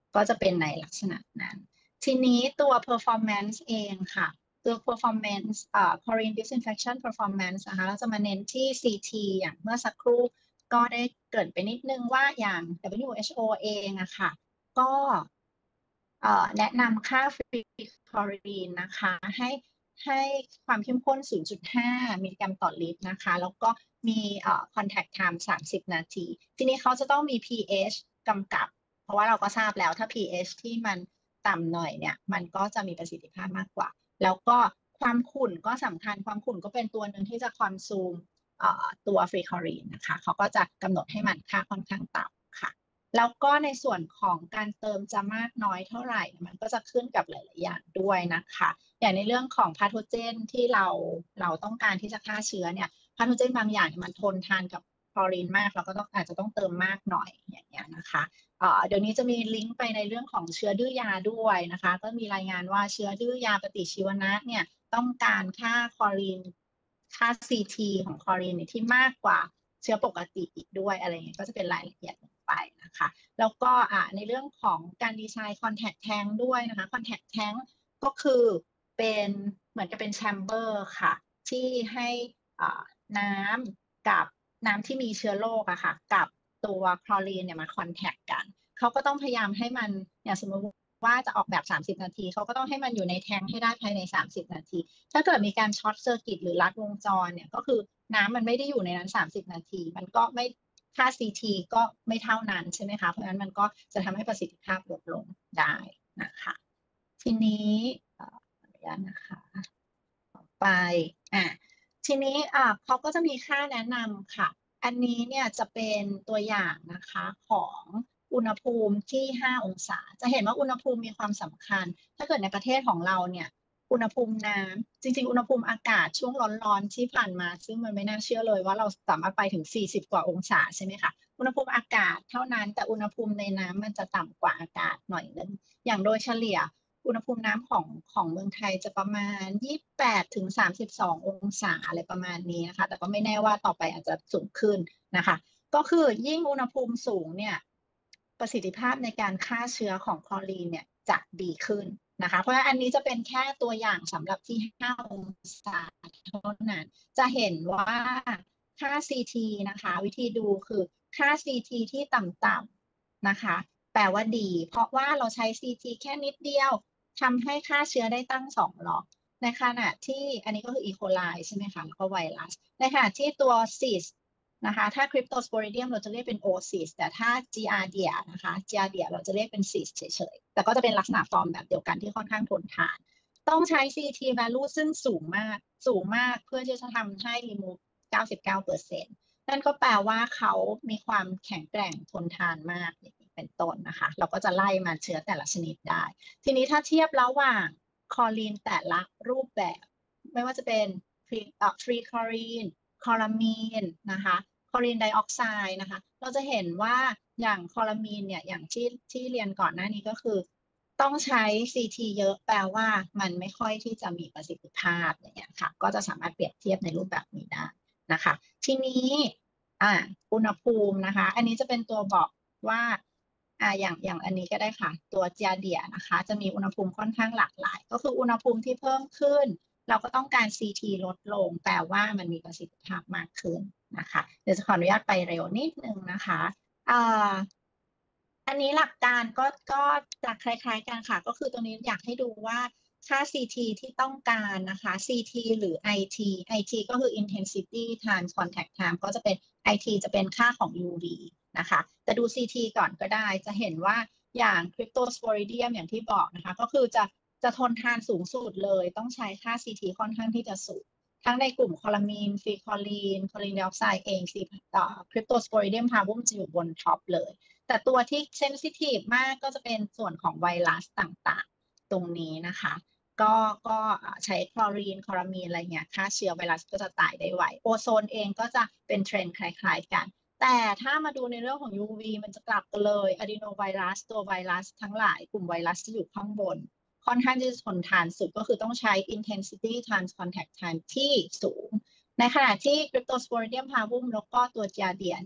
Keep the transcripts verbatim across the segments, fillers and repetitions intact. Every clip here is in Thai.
ก็จะเป็นในลักษณะนั้นทีนี้ตัว performance เองค่ะตัว performance อ่า chlorine disinfection performance นะคะเราจะมาเน้นที่ ซี ที อย่างเมื่อสักครู่ก็ได้เกริ่นไปนิดนึงว่าอย่าง ดับเบิลยู เอช โอ เองอะค่ะก็แนะนำค่าฟรีคลอรีนนะคะให้ให้ความเข้มข้น ศูนย์จุดห้า มิลลิกรัมต่อลิตรนะคะแล้วก็มี contact time สามสิบนาทีทีนี้เขาจะต้องมี pH กำกับเพราะว่าเราก็ทราบแล้วถ้า pH ที่มันต่ำหน่อยเนี่ยมันก็จะมีประสิทธิภาพมากกว่าแล้วก็ความขุ่นก็สำคัญความขุ่นก็เป็นตัวหนึ่งที่จะคอนซูมตัวฟรีคลอรีนนะคะเขาก็จะกำหนดให้มันค่าค่อนข้างต่ำค่ะแล้วก็ในส่วนของการเติมจะมากน้อยเท่าไหร่มันก็จะขึ้นกับหลายๆอย่างด้วยนะคะอย่างในเรื่องของพาโทเจนที่เราเราต้องการที่จะฆ่าเชื้อเนี่ยพาโทเจนบางอย่างมันทนทานกับคลอรีนมากเราก็ต้องอาจจะต้องเติมมากหน่อยอย่างเงี้ยนะคะเดี๋ยวนี้จะมีลิงก์ไปในเรื่องของเชื้อดื้อยาด้วยนะคะก็มีรายงานว่าเชื้อดื้อยาปฏิชีวนะเนี่ยต้องการค่าคลอรีนค่า ซี ที ของคลอรีนที่มากกว่าเชื้อปกติอีกด้วยอะไรเงี้ยก็จะเป็นรายละเอียดลงไปนะคะแล้วก็ในเรื่องของการดีไซน์ contact tank ด้วยนะคะ contact tank ก็คือเป็นเหมือนกับเป็นแชมเบอร์ค่ะที่ให้น้ำกับน้ำที่มีเชื้อโรคอะค่ะกับตัวคลอรีนเนี่ยมาคอนแทคกันเขาก็ต้องพยายามให้มันอย่างสมมติว่าจะออกแบบสามสิบนาทีเขาก็ต้องให้มันอยู่ในแทงค์ให้ได้ภายในสามสิบนาทีถ้าเกิดมีการช็อตเซอร์กิตหรือลัดวงจรเนี่ยก็คือน้ำมันไม่ได้อยู่ในนั้นสามสิบนาทีมันก็ไม่ค่า ซี ที ก็ไม่เท่านั้นใช่ไหมคะเพราะฉะนั้นมันก็จะทำให้ประสิทธิภาพลดลงได้นะคะทีนี้ขออนุญาตนะคะต่อไปอ่ะทีนี้อ่ะเขาก็จะมีค่าแนะนำค่ะอันนี้เนี่ยจะเป็นตัวอย่างนะคะของอุณหภูมิที่ห้าองศาจะเห็นว่าอุณหภูมิมีความสำคัญถ้าเกิดในประเทศของเราเนี่ยอุณหภูมิน้ำจริงๆอุณหภูมิอากาศช่วงร้อนๆที่ผ่านมาซึ่งมันไม่น่าเชื่อเลยว่าเราสามารถไปถึงสี่สิบกว่าองศาใช่ไหมคะอุณหภูมิอากาศเท่านั้นแต่อุณหภูมิในน้ำมันจะต่ำกว่าอากาศหน่อยนึงอย่างโดยเฉลี่ยอุณหภูมิน้ำของของเมืองไทยจะประมาณยี่สิบแปดถึงสามสิบสององศาอะไรประมาณนี้นะคะแต่ก็ไม่แน่ว่าต่อไปอาจจะสูงขึ้นนะคะก็คือยิ่งอุณหภูมิสูงเนี่ยประสิทธิภาพในการฆ่าเชื้อของคลอรีนเนี่ยจะดีขึ้นนะคะเพราะฉะนั้นอันนี้จะเป็นแค่ตัวอย่างสำหรับที่ห้าองศาเท่านั้นจะเห็นว่าค่า ซี ที นะคะวิธีดูคือค่า ซี ที ที่ต่ำๆนะคะแปลว่าดีเพราะว่าเราใช้ ซี ที แค่นิดเดียวทำให้ฆ่าเชื้อได้ตั้งสองล็อกในขณะที่อันนี้ก็คืออีโคไลใช่ไหมคะแล้วก็ไวรัสในขณะที่ตัวซีสนะคะถ้าคริปโตสโปริเดียมเราจะเรียกเป็นโอซิสแต่ถ้า Giardia นะคะ Giardia เราจะเรียกเป็นซิสเฉยๆแต่ก็จะเป็นลักษณะฟอร์มแบบเดียวกันที่ค่อนข้างทนทานต้องใช้ ซี ที value ซึ่งสูงมากสูงมากเพื่อที่จะทำให้ remove เก้าสิบเก้าเปอร์เซ็นต์ นั่นก็แปลว่าเขามีความแข็งแกร่งทนทานมากเป็นต้นนะคะเราก็จะไล่มาเชื้อแต่ละชนิดได้ทีนี้ถ้าเทียบระหว่างคลอรีนแต่ละรูปแบบไม่ว่าจะเป็นฟรีคลอรีนคลอรามีนนะคะคลอรีนไดออกไซด์นะคะเราจะเห็นว่าอย่างคลอรามีนเนี่ยอย่างที่ที่เรียนก่อนหน้านี้ก็คือต้องใช้ ซี ที เยอะแปลว่ามันไม่ค่อยที่จะมีประสิทธิภาพอย่างเงี้ยค่ะก็จะสามารถเปรียบเทียบในรูปแบบนี้ได้นะคะทีนี้อ่าอุณหภูมินะคะอันนี้จะเป็นตัวบอกว่าอ่าอย่างอย่างอันนี้ก็ได้ค่ะตัวเจียเดียนะคะจะมีอุณหภูมิค่อนข้างหลากหลายก็คืออุณหภูมิที่เพิ่มขึ้นเราก็ต้องการ ซี ที ลดลงแปลว่ามันมีประสิทธิภาพมากขึ้นนะคะเดี๋ยวจะขออนุญาตไปเร็วนิดนึงนะคะอ่าอันนี้หลักการก็ก็จะคล้ายๆกันค่ะก็คือตรงนี้อยากให้ดูว่าค่า ซี ที ที่ต้องการนะคะ ซี ที หรือ ไอ ที ไอ ที ก็คือ intensity times contact time ก็จะเป็น ไอ ที จะเป็นค่าของ ยู วี นะคะแต่ดู ซี ที ก่อนก็ได้จะเห็นว่าอย่าง Cryptosporidium อย่างที่บอกนะคะก็คือจะจะทนทานสูงสุดเลยต้องใช้ค่า ซี ที ค่อนข้างที่จะสูงทั้งในกลุ่มคอลามีนฟรีคอลีนคอลีนไดออกไซด์เองซีคริปโตสโปริเดียมพาวุมจะอยู่บนท็อปเลยแต่ตัวที่เซนซิทีฟมากก็จะเป็นส่วนของไวรัสต่างๆตรงนี้นะคะก็ก็ใช้คลอรีนคลอรามีนอะไรเงี้ยฆ่าเชื้อไวรัสก็จะตายได้ไวโอโซนเองก็จะเป็นเทรนด์คล้ายๆกันแต่ถ้ามาดูในเรื่องของ ยู วี มันจะกลับกันเลยอะดีโนไวรัสตัวไวรัสทั้งหลายกลุ่มไวรัสที่อยู่ข้างบนค่อนข้างที่จะทนทานสุดก็คือต้องใช้ intensity times contact time ที่สูงในขณะที่ Cryptosporidium parvum แล้วก็ตัว Giardia เนี่ย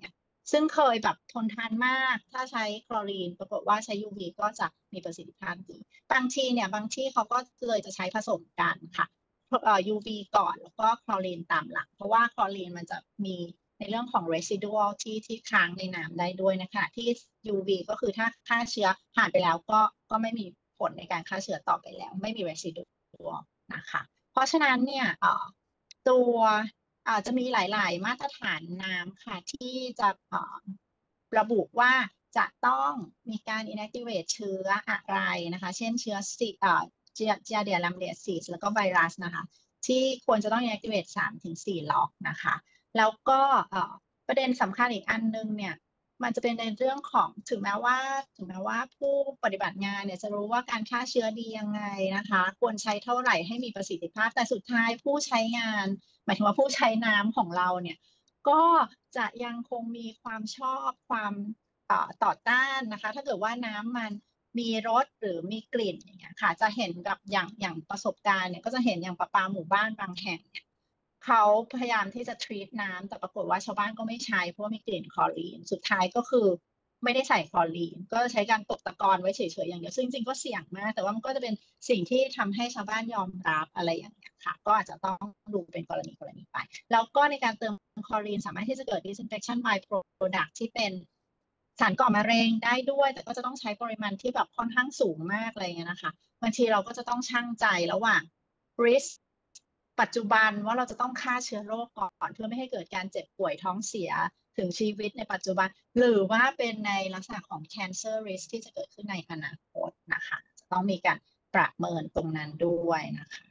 ซึ่งเคยแบบทนทานมากถ้าใช้คลอรีนปรากฏว่าใช้ ยู วี ก็จะมีประสิทธิภาพดีบางทีเนี่ยบางที่เขาก็เลยจะใช้ผสมกันค่ะเอ่อ ยู วี ก่อนแล้วก็คลอรีนตามหลังเพราะว่าคลอรีนมันจะมีในเรื่องของ residual ที่ที่ค้างในน้ำได้ด้วยนะคะที่ ยู วี ก็คือถ้าฆ่าเชื้อผ่านไปแล้วก็ก็ไม่มีผลในการฆ่าเชื้อต่อไปแล้วไม่มี residual นะคะเพราะฉะนั้นเนี่ยเอ่อตัวอาจจะมีหลาย ๆ มาตรฐานน้ำค่ะที่จะระบุว่าจะต้องมีการ inactivate เชื้ออะไรนะคะเช่นเชื้อซีเอ่อเจียเจียเดียลัมเลียซีสแล้วก็ไวรัสนะคะที่ควรจะต้อง inactivate สามถึงสี่ล็อกนะคะแล้วก็ประเด็นสำคัญอีกอันนึงเนี่ยมันจะเป็นในเรื่องของถึงแม้ว่าถึงแม้ว่าผู้ปฏิบัติงานเนี่ยจะรู้ว่าการฆ่าเชื้อดียังไงนะคะควรใช้เท่าไหร่ให้มีประสิทธิภาพแต่สุดท้ายผู้ใช้งานหมายถึงว่าผู้ใช้น้ำของเราเนี่ยก็จะยังคงมีความชอบความต่อต้านนะคะถ้าเกิดว่าน้ำมันมีรสหรือมีกลิ่นอย่างเงี้ยค่ะจะเห็นแบบอย่างอย่างประสบการณ์เนี่ยก็จะเห็นอย่างประปาหมู่บ้านบางแห่งเนี่ยเขาพยายามที่จะ treat น้ำแต่ปรากฏว่าชาวบ้านก็ไม่ใช้เพราะว่ามีกลิ่นคลอรีนสุดท้ายก็คือไม่ได้ใส่คลอรีนก็ใช้การตกตะกอนไว้เฉยๆอย่างเดียวซึ่งจริงๆก็เสี่ยงมากแต่ว่ามันก็จะเป็นสิ่งที่ทำให้ชาวบ้านยอมรับอะไรอย่างเงี้ยค่ะก็อาจจะต้องดูเป็นกรณีกรณีไปแล้วก็ในการเติมคลอรีนสามารถที่จะเกิด disinfection by product ที่เป็นสารก่อมะเร็งได้ด้วยแต่ก็จะต้องใช้ปริมาณที่แบบค่อนข้างสูงมากอะไรเงี้ยนะคะบางทีเราก็จะต้องชั่งใจระหว่าง risk ปัจจุบันว่าเราจะต้องฆ่าเชื้อโรคก่อนเพื่อไม่ให้เกิดการเจ็บป่วยท้องเสียถึงชีวิตในปัจจุบันหรือว่าเป็นในลักษณะของ cancer risk ที่จะเกิดขึ้นในอนาคตนะคะจะต้องมีการประเมินตรงนั้นด้วยนะคะ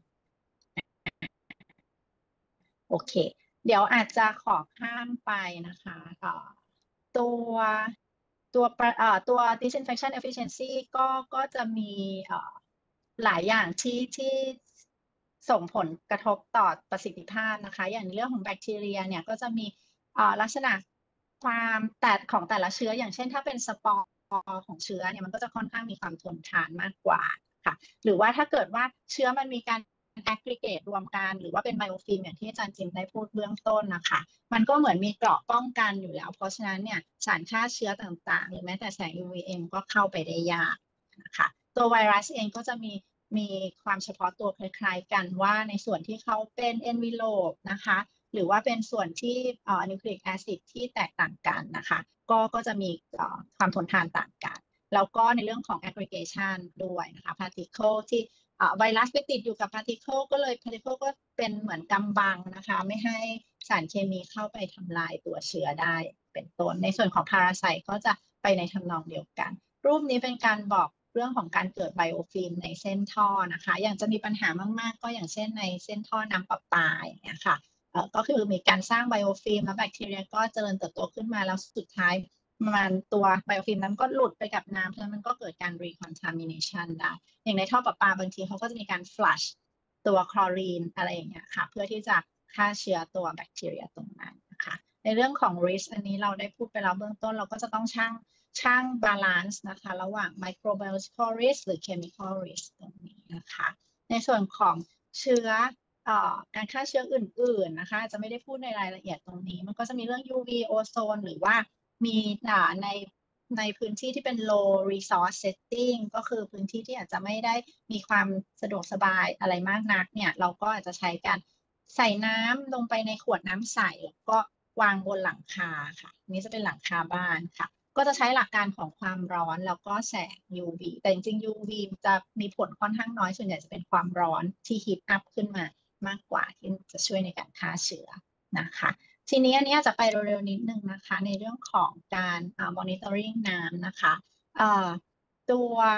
โอเคเดี๋ยวอาจจะขอข้ามไปนะคะตัวตัวตัว disinfection efficiency ก็ก็จะมีหลายอย่างที่ที่ส่งผลกระทบต่อประสิทธิภาพนะคะอย่างเรื่องของแบคทีเรียเนี่ยก็จะมีลักษณะความแต่ของแต่ละเชื้ออย่างเช่นถ้าเป็นสปอร์ของเชื้อเนี่ยมันก็จะค่อนข้างมีความทนทานมากกว่าค่ะหรือว่าถ้าเกิดว่าเชื้อมันมีการaggregate รวมกันหรือว่าเป็นไบโอฟิล์มอย่างที่อาจารย์จิมได้พูดเบื้องต้นนะคะมันก็เหมือนมีเกราะป้องกันอยู่แล้วเพราะฉะนั้นเนี่ยสารฆ่าเชื้อต่างๆหรือแม้แต่แสง ยู วี เองก็เข้าไปได้ยากนะคะตัวไวรัสเองก็จะมีมีความเฉพาะตัวคล้ายๆกันว่าในส่วนที่เขาเป็น envelope นะคะหรือว่าเป็นส่วนที่นิวคลีอิกแอซิดที่แตกต่างกันนะคะก็ก็จะมีความทนทานต่างกันแล้วก็ในเรื่องของ aggregation ด้วยนะคะ particle ที่ไวรัสไปติดอยู่กับ particle ก็เลย particle ก็เป็นเหมือนกำบังนะคะไม่ให้สารเคมีเข้าไปทำลายตัวเชื้อได้เป็นต้นในส่วนของ parasite ก็จะไปในทำนองเดียวกันรูปนี้เป็นการบอกเรื่องของการเกิดไบโอฟิล์มในเส้นท่อนะคะอย่างจะมีปัญหามากๆก็อย่างเช่นในเส้นท่อน้ำประปาอย่างเงี้ยค่ะก็คือมีการสร้างไบโอฟิล์มแล้วแบคทีเรียก็เจริญเติบโตขึ้นมาแล้วสุดท้ายมันตัวไบโอฟิล์มนั้นก็หลุดไปกับน้ำแล้วมันก็เกิดการ recontamination ได้อย่างในท่อประปาบางทีเขาก็จะมีการ flush ตัวคลอรีนอะไรอย่างเงี้ยค่ะเพื่อที่จะฆ่าเชื้อตัวแบคทีเรียตรงนั้นนะคะในเรื่องของ risk อันนี้เราได้พูดไปแล้วเบื้องต้นเราก็จะต้องชั่งชั่ง balance นะคะระหว่าง microbiological risk หรือ chemical risk ตรงนี้นะคะในส่วนของเชื้อการฆ่าเชื้ออื่นๆนะคะจะไม่ได้พูดในรายละเอียดตรงนี้มันก็จะมีเรื่อง ยู วี โอโซนหรือว่ามีในในพื้นที่ที่เป็น low resource setting ก็คือพื้นที่ที่อาจจะไม่ได้มีความสะดวกสบายอะไรมากนักเนี่ยเราก็อาจจะใช้การใส่น้ำลงไปในขวดน้ำใสแล้วก็วางบนหลังคาค่ะนี้จะเป็นหลังคาบ้านค่ะก็จะใช้หลักการของความร้อนแล้วก็แสง ยู วี แต่จริงๆ ยู วี จะมีผลค่อนข้างน้อยส่วนใหญ่จะเป็นความร้อนที่ heat up ขึ้นมามากกว่าที่จะช่วยในการฆ่าเชื้อนะคะทีนี้อันนี้จะไปเร็วๆนิดนึงนะคะในเรื่องของการ monitoring น้ำนะคะตัว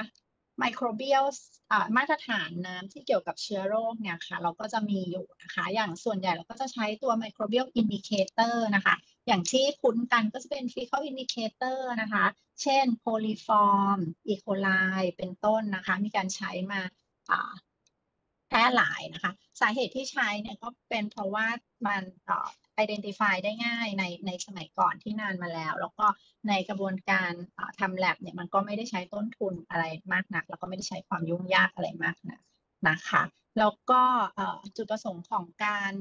microbial มาตรฐานน้ำที่เกี่ยวกับเชื้อโรคเนี่ยค่ะเราก็จะมีอยู่นะคะอย่างส่วนใหญ่เราก็จะใช้ตัว microbial indicator นะคะอย่างที่คุ้นกันก็จะเป็น fecal indicator นะคะเช่น coliform E. coli เป็นต้นนะคะมีการใช้มาแพร่หลายนะคะสาเหตุที่ใช้เนี่ยก็เป็นเพราะว่ามัน identify ได้ง่ายในในสมัยก่อนที่นานมาแล้วแล้วก็ในกระบวนการทำ lab เนี่ยมันก็ไม่ได้ใช้ต้นทุนอะไรมากนักแล้วก็ไม่ได้ใช้ความยุ่งยากอะไรมากนักนะคะแล้วก็จุดประสงค์ของการ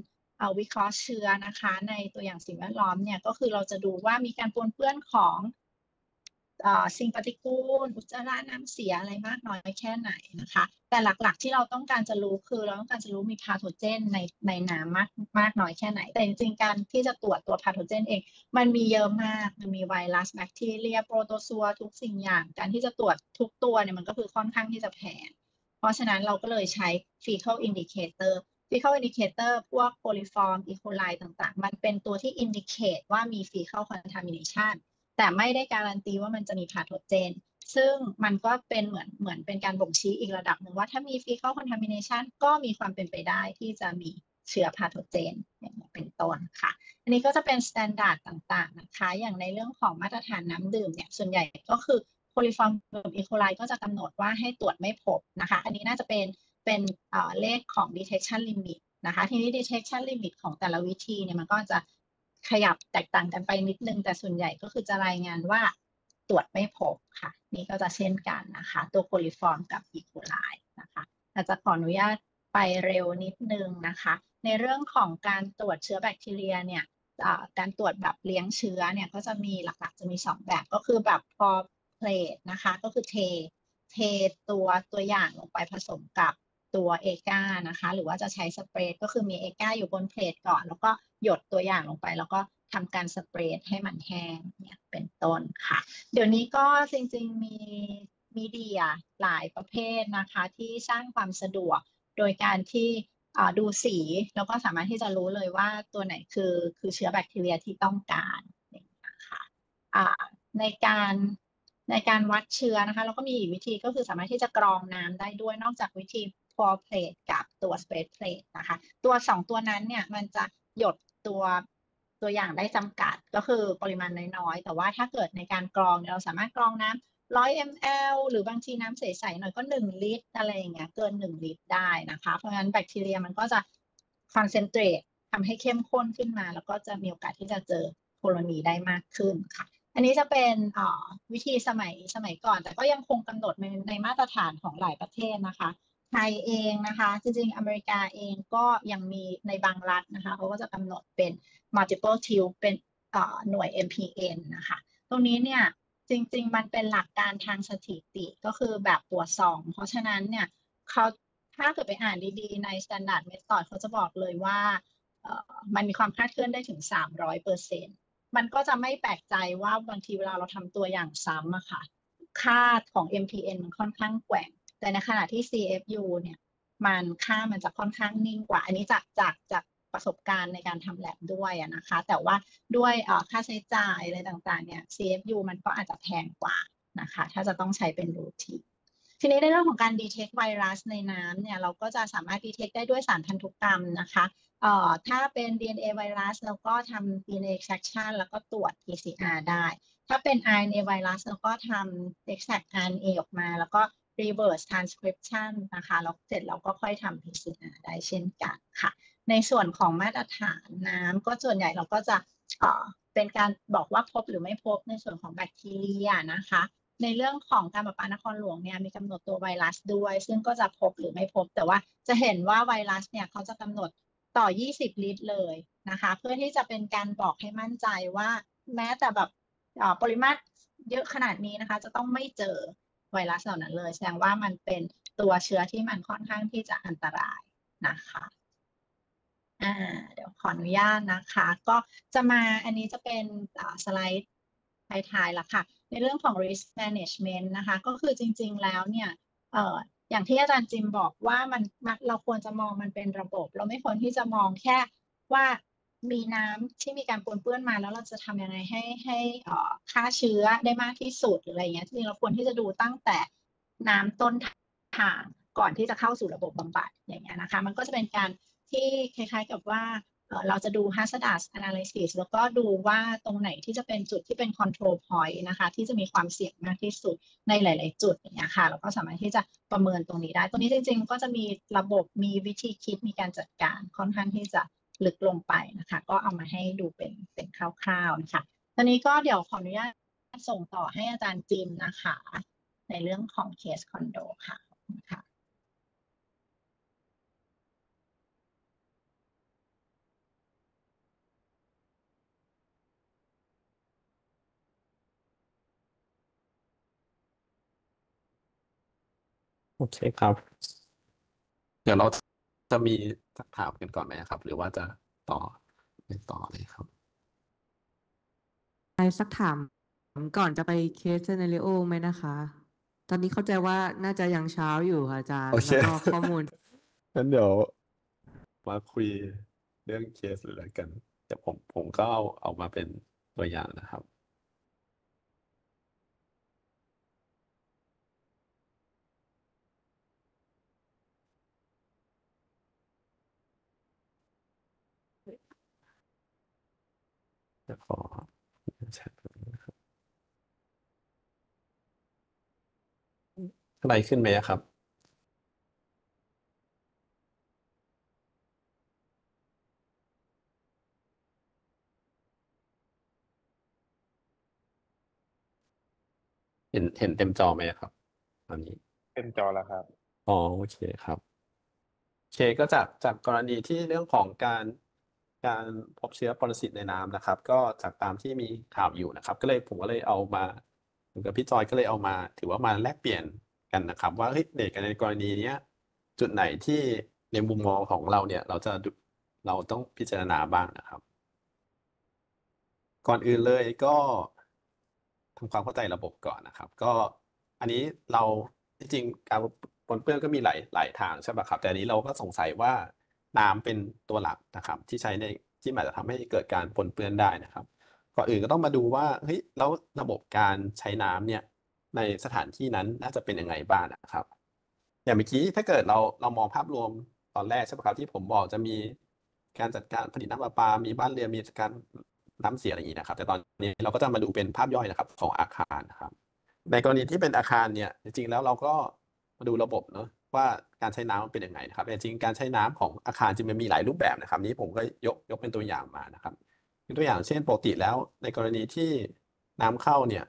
วิเคราะห์เชื้อนะคะในตัวอย่างสิ่งแวดล้อมเนี่ยก็คือเราจะดูว่ามีการปนเปื้อนของสิ่งปฏิกูลอุจจาระน้ำเสียอะไรมากน้อยแค่ไหนนะคะแต่หลักๆที่เราต้องการจะรู้คือเราต้องการจะรู้มีพาโทเจนในในน้ำมากมากน้อยแค่ไหนแต่จริงๆการที่จะตรวจตัวพาโทเจนเองมันมีเยอะมากมันมีไวรัสแบคทีเรียโปรโตซัวทุกสิ่งอย่างการที่จะตรวจทุกตัวเนี่ยมันก็คือค่อนข้างที่จะแพงเพราะฉะนั้นเราก็เลยใช้ fecal indicator fecal indicator พวก coliform E. coli ต่างๆมันเป็นตัวที่ indicate ว่ามี fecal contamination แต่ไม่ได้การันตีว่ามันจะมีพาโทเจนซึ่งมันก็เป็นเหมือนเหมือนเป็นการบ่งชี้อีกระดับหนึ่งว่าถ้ามี fecal contamination ก็มีความเป็นไปได้ที่จะมีเชื้อพาโทเจนอย่างนี้เป็นต้นค่ะอันนี้ก็จะเป็น standard ต่างๆนะคะอย่างในเรื่องของมาตรฐานน้ำดื่มเนี่ยส่วนใหญ่ก็คือ coliform กับ E. coli ก็จะกำหนดว่าให้ตรวจไม่พบนะคะอันนี้น่าจะเป็นเป็นเลขของ detection limit นะคะทีนี้ detection limit ของแต่ละวิธีเนี่ยมันก็จะขยับแตกต่างกันไปนิดนึงแต่ส่วนใหญ่ก็คือจะรายงานว่าตรวจไม่พบค่ะนี่ก็จะเช่นกันนะคะตัวโคลิฟอร์มกับอีโคไลนะคะอาจจะขออนุญาตไปเร็วนิดนึงนะคะในเรื่องของการตรวจเชื้อแบคทีเรียเนี่ยการตรวจแบบเลี้ยงเชื้อเนี่ยก็จะมีหลักๆจะมีสองแบบก็คือแบบพอเพลทนะคะก็คือเทเทตัวตัวอย่างลงไปผสมกับตัวเอกานะคะหรือว่าจะใช้สเปรย์ก็คือมีเอกาอยู่บนเพลทก่อนแล้วก็หยดตัวอย่างลงไปแล้วก็ทำการสเปรย์ให้มันแห้งเนี่ยเป็นต้นค่ะเดี๋ยวนี้ก็จริงๆมีมีเดียหลายประเภทนะคะที่สร้างความสะดวกโดยการที่ดูสีแล้วก็สามารถที่จะรู้เลยว่าตัวไหนคือคือเชื้อแบคทีเรียที่ต้องการนะคะในการในการวัดเชื้อนะคะเราก็มีอีกวิธีก็คือสามารถที่จะกรองน้ำได้ด้วยนอกจากวิธี pour plate กับตัว spread plate นะคะตัวสองตัวนั้นเนี่ยมันจะหยดตัวตัวอย่างได้จำกัดก็คือปริมาณน้อยๆแต่ว่าถ้าเกิดในการกรองเราสามารถกรองน้ำหนึ่งร้อยมิลลิลิตร หรือบางทีน้ำใสๆหน่อยก็หนึ่งลิตรอะไรอย่างเงี้ยเกินหนึ่งลิตรได้นะคะเพราะฉะนั้นแบคทีเรียมันก็จะคอนเซนเทรตทำให้เข้มข้นขึ้นมาแล้วก็จะมีโอกาสที่จะเจอโคโลนีได้มากขึ้นค่ะอันนี้จะเป็นวิธีสมัยสมัยก่อนแต่ก็ยังคงกำหนดในในมาตรฐานของหลายประเทศนะคะไทยเองนะคะจริงๆอเมริกาเองก็ยังมีในบางรัฐนะคะเขาก็จะกำหนดเป็น multiple tube เป็นหน่วย เอ็ม พี เอ็น นะคะตรงนี้เนี่ยจริงๆมันเป็นหลักการทางสถิติก็คือแบบตัวซองเพราะฉะนั้นเนี่ยเขาถ้าเกิดไปอ่านดีๆใน standard method เขาจะบอกเลยว่ามันมีความคลาดเคลื่อนได้ถึง สามร้อยเปอร์เซ็นต์ มันก็จะไม่แปลกใจว่าบางทีเวลาเราทำตัวอย่างซ้ำอะค่ะค่าของ เอ็ม พี เอ็น มันค่อนข้างแกว่งแต่ในขณะที่ ซี เอฟ ยู เนี่ยมันค่ามันจะค่อนข้างนิ่งกว่าอันนี้จากจากจากประสบการณ์ในการทำแลบด้วยนะคะแต่ว่าด้วยค่าใช้จ่ายอะไรต่างๆเนี่ย ซี เอฟ ยู มันก็อาจจะแพงกว่านะคะถ้าจะต้องใช้เป็นรูทีนทีนี้ในเรื่องของการ detect ไวรัสในน้ำเนี่ยเราก็จะสามารถ detect ได้ด้วยสารพันธุกรรมนะคะเอ่อถ้าเป็น ดี เอ็น เอ ไวรัสเราก็ทำ ดี เอ็น เอ extraction แล้วก็ตรวจ พี ซี อาร์ ได้ถ้าเป็น อาร์ เอ็น เอ ไวรัสเราก็ทำ extract อาร์ เอ็น เอ ออกมาแล้วก็ reverse transcription นะคะแล้วเสร็จเราก็ค่อยทำ พี ซี อาร์ ได้เช่นกันค่ะในส่วนของมาตรฐานน้ำก็ส่วนใหญ่เราก็จะเอ่อเป็นการบอกว่าพบหรือไม่พบในส่วนของแบคทีเรียนะคะในเรื่องของการประปานครหลวงเนี่ยมีกำหนดตัวไวรัสด้วยซึ่งก็จะพบหรือไม่พบแต่ว่าจะเห็นว่าไวรัสเนี่ยเขาจะกำหนดต่อยี่สิบลิตรเลยนะคะเพื่อที่จะเป็นการบอกให้มั่นใจว่าแม้แต่แบบปริมาตรเยอะขนาดนี้นะคะจะต้องไม่เจอไวรัสเหล่านั้นเลยแสดงว่ามันเป็นตัวเชื้อที่มันค่อนข้างที่จะอันตรายนะคะอ่าเดี๋ยวขออนุญาตนะคะก็จะมาอันนี้จะเป็นสไลด์ท้ายๆละค่ะในเรื่องของ risk management นะคะก็คือจริงๆแล้วเนี่ยเอ่ออย่างที่อาจารย์จิมบอกว่ามันเราควรจะมองมันเป็นระบบเราไม่ควรที่จะมองแค่ว่ามีน้ำที่มีการปนเปื้อนมาแล้วเราจะทำยังไงให้ให้ฆ่าเชื้อได้มากที่สุดหรืออะไรเงี้ยจริงๆเราควรที่จะดูตั้งแต่น้ำต้นทางก่อนที่จะเข้าสู่ระบบบำบัดอย่างเงี้ยนะคะมันก็จะเป็นการที่คล้ายๆกับว่าเราจะดู hazardous analysis แล้วก็ดูว่าตรงไหนที่จะเป็นจุดที่เป็น control point นะคะที่จะมีความเสี่ยงมากที่สุดในหลายๆจุดอย่างเงี้ยค่ะเราก็สามารถที่จะประเมินตรงนี้ได้ตรงนี้จริงๆก็จะมีระบบมีวิธีคิดมีการจัดการค่อนข้างที่จะลึกลงไปนะคะก็เอามาให้ดูเป็นเป็นคร่าวๆนะคะตอนนี้ก็เดี๋ยวขออนุญาตส่งต่อให้อาจารย์จิมนะคะในเรื่องของเคสคอนโดค่ะขอบคุณค่ะเคครับ เดี๋ยวเราจะมีสักถามกันก่อนไหมครับ หรือว่าจะต่อไปต่อเลยครับไปสักถามก่อนจะไปเคสซีนาริโอไหมนะคะ ตอนนี้เข้าใจว่าน่าจะยังเช้าอยู่ค่ะอาจารย์โอเคแล้วก็ข้อมูลงั้นเดี๋ยวมาคุยเรื่องเคสเลยแล้วกันเดี๋ยวผมผมก็เอาเอามาเป็นตัวอย่างนะครับเดี๋ยวขอแชทนะครับอะไรขึ้นไหมครับ เห็นเห็นเต็มจอไหมครับตอนนี้เต็มจอแล้วครับอ๋อโอเคครับ โอเคก็จากจากกรณีที่เรื่องของการการพบเชื้อปรสิตในน้ำนะครับ ก็จากตามที่มีข่าวอยู่นะครับ ก็เลยผมก็เลยเอามาเหมือนกับพี่จอยก็เลยเอามาถือว่ามาแลกเปลี่ยนกันนะครับ ว่าเฮ้ยในในกรณีเนี้ยจุดไหนที่ในมุมมองของเราเนี่ยเราจะดูเราต้องพิจารณาบ้างนะครับ ก่อนอื่นเลยก็ทำความเข้าใจระบบก่อนนะครับก็อันนี้เราจริงๆการปนเปื้อนก็มีหลายหลายทางใช่ไหมครับแต่อันนี้เราก็สงสัยว่าน้ำเป็นตัวหลักนะครับที่ใช้ในที่อาจจะทำให้เกิดการปนเปื้อนได้นะครับก่อนอื่นก็ต้องมาดูว่าเฮ้ยแล้วระบบการใช้น้ำเนี่ยในสถานที่นั้นน่าจะเป็นยังไงบ้างนะครับอย่างเมื่อกี้ถ้าเกิดเราเรามองภาพรวมตอนแรกใช่ไหมครับที่ผมบอกจะมีการจัดการผลิตน้ำประปามีบ้านเรือนมีการน้ำเสียอะไรอย่างนี้นะครับแต่ตอนนี้เราก็จะมาดูเป็นภาพย่อยนะครับของอาคารนะครับในกรณีที่เป็นอาคารเนี่ยจริงๆแล้วเราก็มาดูระบบเนาะว่าการใช้น้ำมันเป็นยังไงนะครับแต่จริงๆการใช้น้ำของอาคารจริงมันมีหลายรูปแบบนะครับนี้ผมก็ยกยกเป็นตัวอย่างมานะครับยกตัวอย่างเช่นปกติแล้วในกรณีที่น้ำเข้าเนี่ย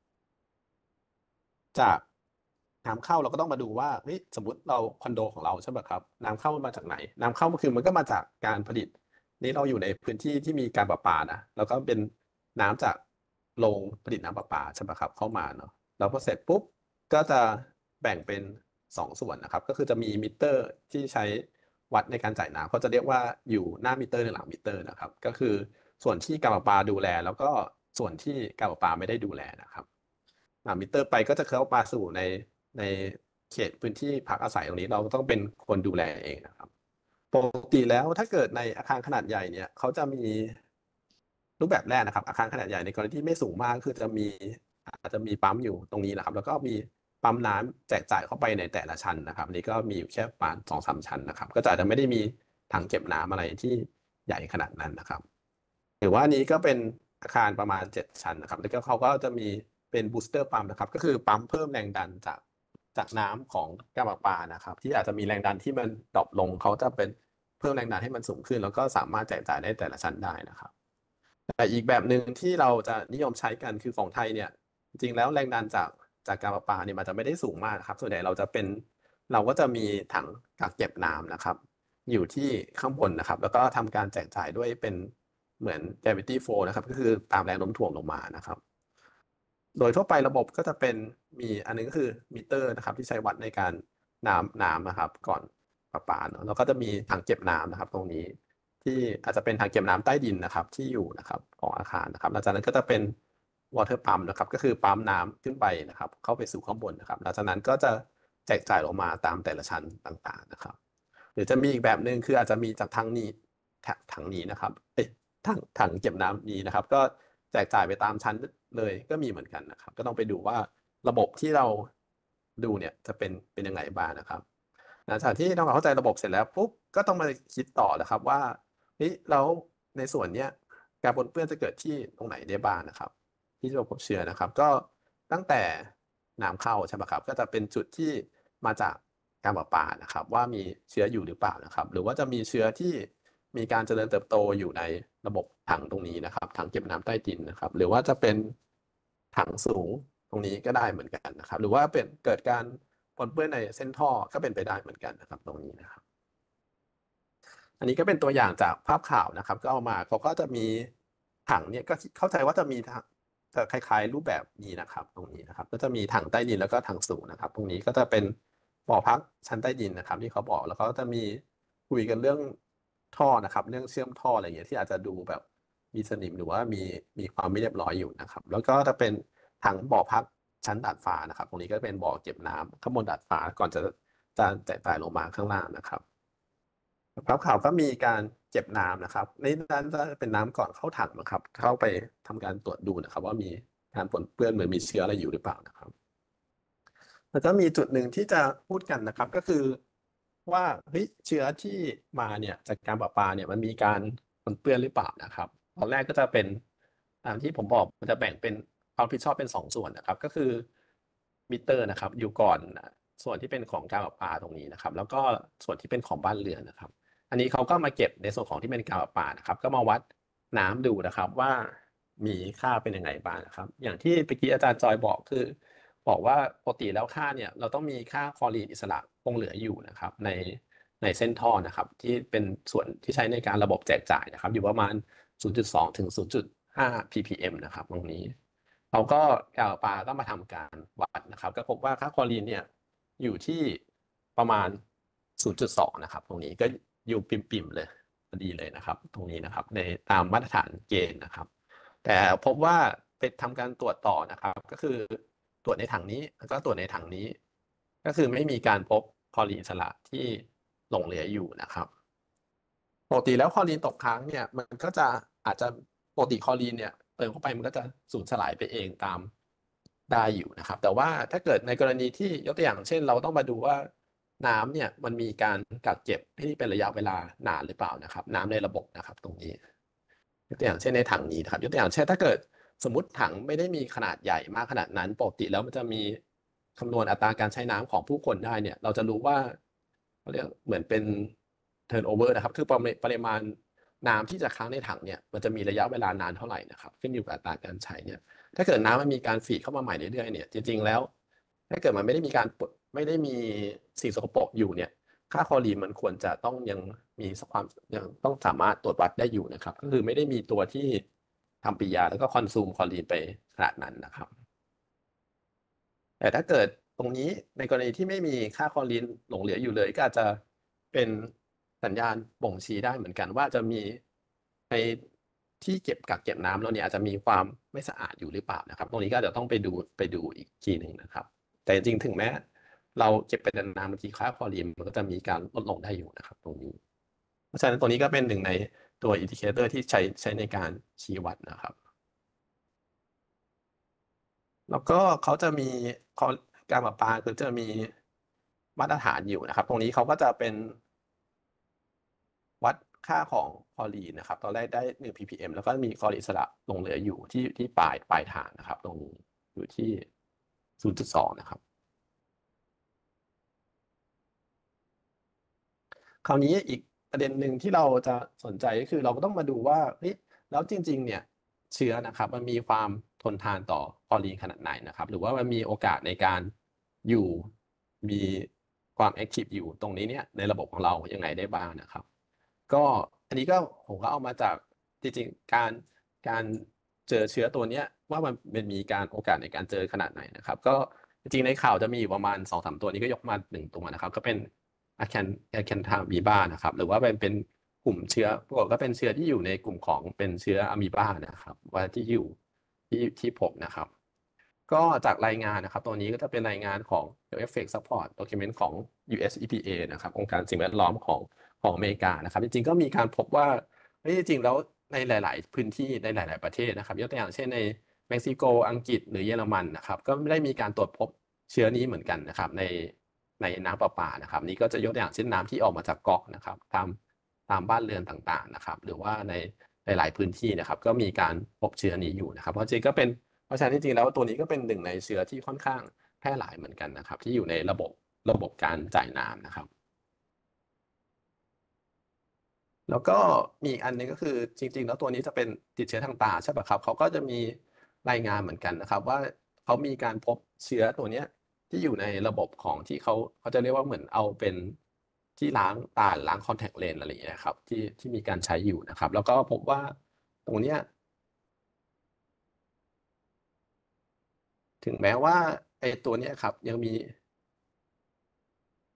จากน้ำเข้าเราก็ต้องมาดูว่าเฮ้ยสมมติเราคอนโดของเราใช่ไหมครับน้ำเข้ามันมาจากไหนน้ำเข้ามันคือมันก็มาจากการผลิตนี่เราอยู่ในพื้นที่ที่มีการประปานะแล้วก็เป็นน้ำจากโรงผลิตน้ำประปาใช่ไหมครับเข้ามาเนาะแล้วพอเสร็จปุ๊บก็จะแบ่งเป็นสองส่วนนะครับก็คือจะมีมิเตอร์ที่ใช้วัดในการจ่ายน้ำเขาจะเรียกว่าอยู่หน้ามิเตอร์หรือหลังมิเตอร์นะครับก็คือส่วนที่การประปาดูแลแล้วก็ส่วนที่การประปาไม่ได้ดูแลนะครับ อ่ามิเตอร์ไปก็จะเข้ามาสู่ในในเขตพื้นที่พักอาศัยตรงนี้เราก็ต้องเป็นคนดูแลเองนะครับปกติแล้วถ้าเกิดในอาคารขนาดใหญ่เนี่ยเขาจะมีรูปแบบแรกนะครับอาคารขนาดใหญ่ในกรณีที่ไม่สูงมากคือจะมีอาจจะมีปั๊มอยู่ตรงนี้นะครับแล้วก็มีปั๊มน้ำแจกจ่ายเข้าไปในแต่ละชั้นนะครับอันนี้ก็มีอยู่แค่ประมาณสองสามชั้นนะครับก็จะอาจจะไม่ได้มีถังเก็บน้ำอะไรที่ใหญ่ขนาดนั้นนะครับ หรือว่านี้ก็เป็นอาคารประมาณเจ็ดชั้นนะครับแล้วก็เขาก็จะมีเป็นบูสเตอร์ปั๊มนะครับก็คือปั๊มเพิ่มแรงดันจากจากน้ำของการประปานะครับที่อาจจะมีแรงดันที่มันดรอปลงเขาจะเป็นเพิ่มแรงดันให้มันสูงขึ้นแล้วก็สามารถแจกจ่ายได้แต่ละชั้นได้นะครับแต่อีกแบบหนึ่งที่เราจะนิยมใช้กันคือของไทยเนี่ยจริงๆแล้วแรงดันจากจากการประปาเนี่ยมันจะไม่ได้สูงมากครับส่วนใหญ่เราจะเป็นเราก็จะมีถังกักเก็บน้ำนะครับอยู่ที่ข้างบนนะครับแล้วก็ทำการแจกจ่ายด้วยเป็น เหมือน gravity flow นะครับก็คือตามแรงโน้มถ่วงลงมานะครับโดยทั่วไประบบก็จะเป็นมีอันนึงก็คือมิเตอร์นะครับที่ใช้วัดในการน้ำน้ำนะครับก่อนประปาเนอะแล้วก็จะมีถังเก็บน้ำนะครับตรงนี้ที่อาจจะเป็นถังเก็บน้ำใต้ดินนะครับที่อยู่นะครับของอาคารนะครับหลังจากนั้นก็จะเป็น water pump นะครับก็คือปั๊มน้ำขึ้นไปนะครับเข้าไปสู่ข้างบนนะครับหลังจากนั้นก็จะแจกจ่ายลงมาตามแต่ละชั้นต่างๆนะครับหรือจะมีอีกแบบหนึ่งคืออาจจะมีจากทางนี้ถังนี้นะครับเอ้ย ถังถังเก็บน้ำนี้นะครับก็แจกจ่ายไปตามชั้นเลยก็มีเหมือนกันนะครับก็ต้องไปดูว่าระบบที่เราดูเนี่ยจะเป็นเป็นยังไงบ้างนะครับหลังจากที่ทำความเข้าใจระบบเสร็จแล้วปุ๊บก็ต้องมาคิดต่อนะครับว่าเฮ้ยแล้วในส่วนเนี้ยการปนเปื้อนจะเกิดที่ตรงไหนได้บ้างนะครับ ที่จะพบเชื้อนะครับก็ตั้งแต่น้ำเข้าใช่ไหมครับก็จะเป็นจุดที่มาจากการประปานะครับว่ามีเชื้ออยู่หรือเปล่านะครับหรือว่าจะมีเชื้อที่มีการเจริญเติบโตอยู่ในระบบถังตรงนี้นะครับถังเก็บน้ำใต้ดินนะครับหรือว่าจะเป็นถังสูงตรงนี้ก็ได้เหมือนกันนะครับหรือว่าเป็นเกิดการปนเปื้อนในเส้นท่อก็เป็นไปได้เหมือนกันนะครับตรงนี้นะครับ อันนี้ก็เป็นตัวอย่างจากภาพข่าวนะครับก็เอามาเขาก็จะมีถังเนี่ยก็เข้าใจว่าจะมีถังจะคล้ายๆรูปแบบนี้นะครับตรงนี้นะครับก็จะมีถังใต้ดินแล้วก็ถังสูงนะครับตรงนี้ก็จะเป็นบ่อพักชั้นใต้ดินนะครับ ที่เขาบอกแล้วก็จะมีคุยกันเรื่องท่อนะครับ เรื่องเชื่อมท่ออะไรอย่างเงี้ยที่อาจจะดูแบบมีสนิมหรือว่ามีมีความไม่เรียบร้อยอยู่นะครับ แล้วก็จะเป็นถังบ่อพักชั้นดาดฟ้านะครับ ตรงนี้ก็เป็นบ่อเก็บน้ำข้างบนดาดฟ้าก่อนจะจะแตกต่ายลงมาข้างล่างนะครับครับข่าวก็มีการเก็บน้ำนะครับในนั้นจะเป็นน้ำก่อนเข้าถังนะครับ เข้าไปทำการตรวจดูนะครับ ว่ามีการปนเปื้อนเหมือนมีเชื้ออะไรอยู่หรือเปล่านะครับ แล้วก็มีจุดหนึ่งที่จะพูดกันนะครับ ก็คือว่าเฮ้ยเชื้อที่มาเนี่ยจากการประปาเนี่ยมันมีการปนเปื้อนหรือเปล่านะครับตอนแรกก็จะเป็นตามที่ผมบอกมันจะแบ่งเป็นความรับผิดชอบเป็นสองส่วนนะครับ ก็คือมิเตอร์นะครับ อยู่ก่อนส่วนที่เป็นของการประปาตรงนี้นะครับ แล้วก็ส่วนที่เป็นของบ้านเรือนนะครับ อันนี้เขาก็มาเก็บในส่วนของที่เป็นการประปานะครับ ก็มาวัดน้ำดูนะครับว่ามีค่าเป็นยังไงบ้างนะครับ อย่างที่เมื่อกี้อาจารย์จอยบอกคือ บอกว่าปกติแล้วค่าเนี่ยเราต้องมีค่าคลอรีนอิสระคงเหลืออยู่นะครับในในเส้นท่อนะครับ ที่เป็นส่วนที่ใช้ในการระบบแจกจ่ายนะครับ อยู่ประมาณ ศูนย์จุดสอง ถึง ศูนย์จุดห้า พี พี เอ็ม นะครับตรงนี้เราก็การประปาก็มาทำการวัดนะครับ ก็พบว่าค่าคลอรีนเนี่ยอยู่ที่ประมาณ ศูนย์จุดสอง นะครับ ตรงนี้ก็อยู่ปิ่มๆเลยพอดีเลยนะครับ ตรงนี้นะครับในตามมาตรฐานเกณฑ์นะครับ แต่พบว่าไปทำการตรวจต่อนะครับ ก็คือตรวจในถังนี้แล้วก็ตรวจในถังนี้ ก็คือไม่มีการพบคลอรีนอิสระที่หลงเหลืออยู่นะครับปกติแล้วคลอรีนตกค้างเนี่ยมันก็จะอาจจะปกติคลอรีนเนี่ยเติมเข้าไปมันก็จะสูญสลายไปเองตามได้อยู่นะครับ แต่ว่าถ้าเกิดในกรณีที่ยกตัวอย่างเช่น เราต้องมาดูว่าน้ำเนี่ยมันมีการกักเก็บที่เป็นระยะเวลานานหรือเปล่านะครับ น้ำในระบบนะครับตรงนี้ยกตัวอย่างเช่นในถังนี้นะครับยกตัวอย่างเช่นถ้าเกิดสมมติถังไม่ได้มีขนาดใหญ่มากขนาดนั้นปกติแล้วมันจะมีคำนวณอัตราการใช้น้ำของผู้คนได้เนี่ยเราจะรู้ว่าเขาเรียกเหมือนเป็น turnover นะครับคือปริมาณน้ำที่จะค้างในถังเนี่ยมันจะมีระยะเวลานานเท่าไหร่นะครับขึ้นอยู่กับอัตราการใช้เนี่ยถ้าเกิดน้ำมันมีการฟีดเข้ามาใหม่เรื่อยๆเนี่ยจริงๆแล้วถ้าเกิดมันไม่ได้มีการไม่ได้มีสิ่งสกปรกอยู่เนี่ยค่าคลอรีนมันควรจะต้องยังมีความยังต้องสามารถตรวจวัดได้อยู่นะครับก็คือไม่ได้มีตัวที่ทำปฏิกิริยาแล้วก็คอนซูมคลอรีนไปขนาดนั้นนะครับแต่ถ้าเกิดตรงนี้ในกรณีที่ไม่มีค่าคลอรีนหลงเหลืออยู่เลยก็อาจจะเป็นสัญญาณบ่งชี้ได้เหมือนกันว่าจะมีในที่เก็บกักเก็บน้ำเราเนี่ยอาจจะมีความไม่สะอาดอยู่หรือเปล่านะครับตรงนี้ก็จะต้องไปดูไปดูอีกทีหนึ่งนะครับแต่จริงๆถึงแม้เราเก็บไปนานๆบางทีค่าคลอรีนมันก็จะมีการลดลงได้อยู่นะครับตรงนี้เพราะฉะนั้นตัวนี้ก็เป็นหนึ่งในตัวอินดิเคเตอร์ที่ใช้ใช้ในการชี้วัดนะครับแล้วก็เขาจะมีการประปาคือจะมีมาตรฐานอยู่นะครับตรงนี้เขาก็จะเป็นวัดค่าของคลอรีนนะครับตอนแรกได้หนึ่ง พี พี เอ็ม แล้วก็มีคลอรีนอิสระหลงเหลืออยู่ที่ที่ปลายปลายทางนะครับตรงนี้อยู่ที่ ศูนย์จุดสอง นะครับคราวนี้อีกประเด็นหนึ่งที่เราจะสนใจก็คือเราก็ต้องมาดูว่าเฮ้ยแล้วจริงๆเนี่ยเชื้อนะครับมันมีความทนทานต่อคลอรีนขนาดไหนนะครับหรือว่ามันมีโอกาสในการอยู่มีความแอคทีฟอยู่ตรงนี้เนี่ยในระบบของเรายังไงได้บ้างนะครับก็อันนี้ก็ผมก็เอามาจากจริงๆการการเจอเชื้อตัวเนี้ยว่ามันมันมีการโอกาสในการเจอขนาดไหนนะครับก็จริงๆในข่าวจะมีอยู่ประมาณ สองถึงสาม ตัวนี้ก็ยกมาหนึ่งตัวนะครับก็เป็น อะแคนอะแคนทามีบานะครับหรือว่าเป็นเป็นกลุ่มเชื้อปรากฏก็เป็นเชื้อที่อยู่ในกลุ่มของเป็นเชื้ออะมีบานะครับว่าที่อยู่ที่ที่พบนะครับ ก็จากรายงานนะครับตัวนี้ก็จะเป็นรายงานของ Health Effect Support Document ของ ยู เอส อี พี เอ นะครับองค์การสิ่งแวดล้อมของของอเมริกานะครับจริงๆก็มีการพบว่าเฮ้ยจริงๆแล้วในหลาย ๆ พื้นที่ในหลาย ๆ ประเทศนะครับยกตัวอย่างเช่นในเม็กซิโกอังกฤษหรือเยอรมันนะครับก็ไม่ได้มีการตรวจพบเชื้อนี้เหมือนกันนะครับในในน้ำประปานะครับนี่ก็จะยกตัวอย่างเช่นน้ำที่ออกมาจากก๊อกนะครับตามตามบ้านเรือนต่างๆนะครับหรือว่าในหลายๆพื้นที่นะครับก็มีการพบเชื้อนี้อยู่นะครับเพราะจริงก็เป็นเพราะฉะนั้นจริงๆแล้วตัวนี้ก็เป็นหนึ่งในเชื้อที่ค่อนข้างแพร่หลายเหมือนกันนะครับที่อยู่ในระบบระบบการจ่ายน้ำนะครับแล้วก็มีอีกอันหนึงก็คือจริงๆแล้วตัวนี้จะเป็นติดเชื้อทางตาใช่ป่ะครับเขาก็จะมีรายงานเหมือนกันนะครับว่าเขามีการพบเชื้อตัวเนี้ยที่อยู่ในระบบของที่เขาเขาจะเรียกว่าเหมือนเอาเป็นที่ล้างตาล้างคอนแทคเลนส์อะไรอย่างเงี้ยครับที่ที่มีการใช้อยู่นะครับแล้วก็พบว่าตรงเนี้ย ถึงแม้ว่าไอ้ตัวเนี้ยครับยังมี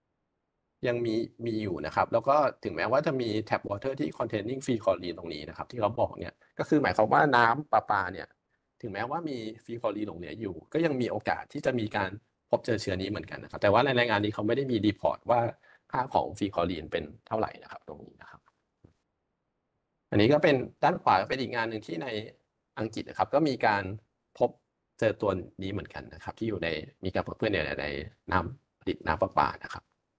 ยังมีมีอยู่นะครับ แล้วก็ถึงแม้ว่าจะมี tap water ที่ containing free chlorine ตรงนี้นะครับที่เขาบอกเนี่ยก็คือหมายความว่าน้ำประปาเนี่ยถึงแม้ว่ามี free chlorine หลงเหลืออยู่ ก็ยังมีโอกาสที่จะมีการพบเจอเชื้อนี้เหมือนกันนะครับแต่ว่าในรายงานนี้เขาไม่ได้มีรีพอร์ตว่าค่าของ free chlorine เป็นเท่าไหร่นะครับตรงนี้นะครับอันนี้ก็เป็นด้านขวาเป็นอีกงานหนึ่งที่ในอังกฤษนะครับก็มีการพบเจอตัวนี้เหมือนกันนะครับที่อยู่ในมีการพบเพื่อนในในน้ำผลิตน้ำประปานะครับ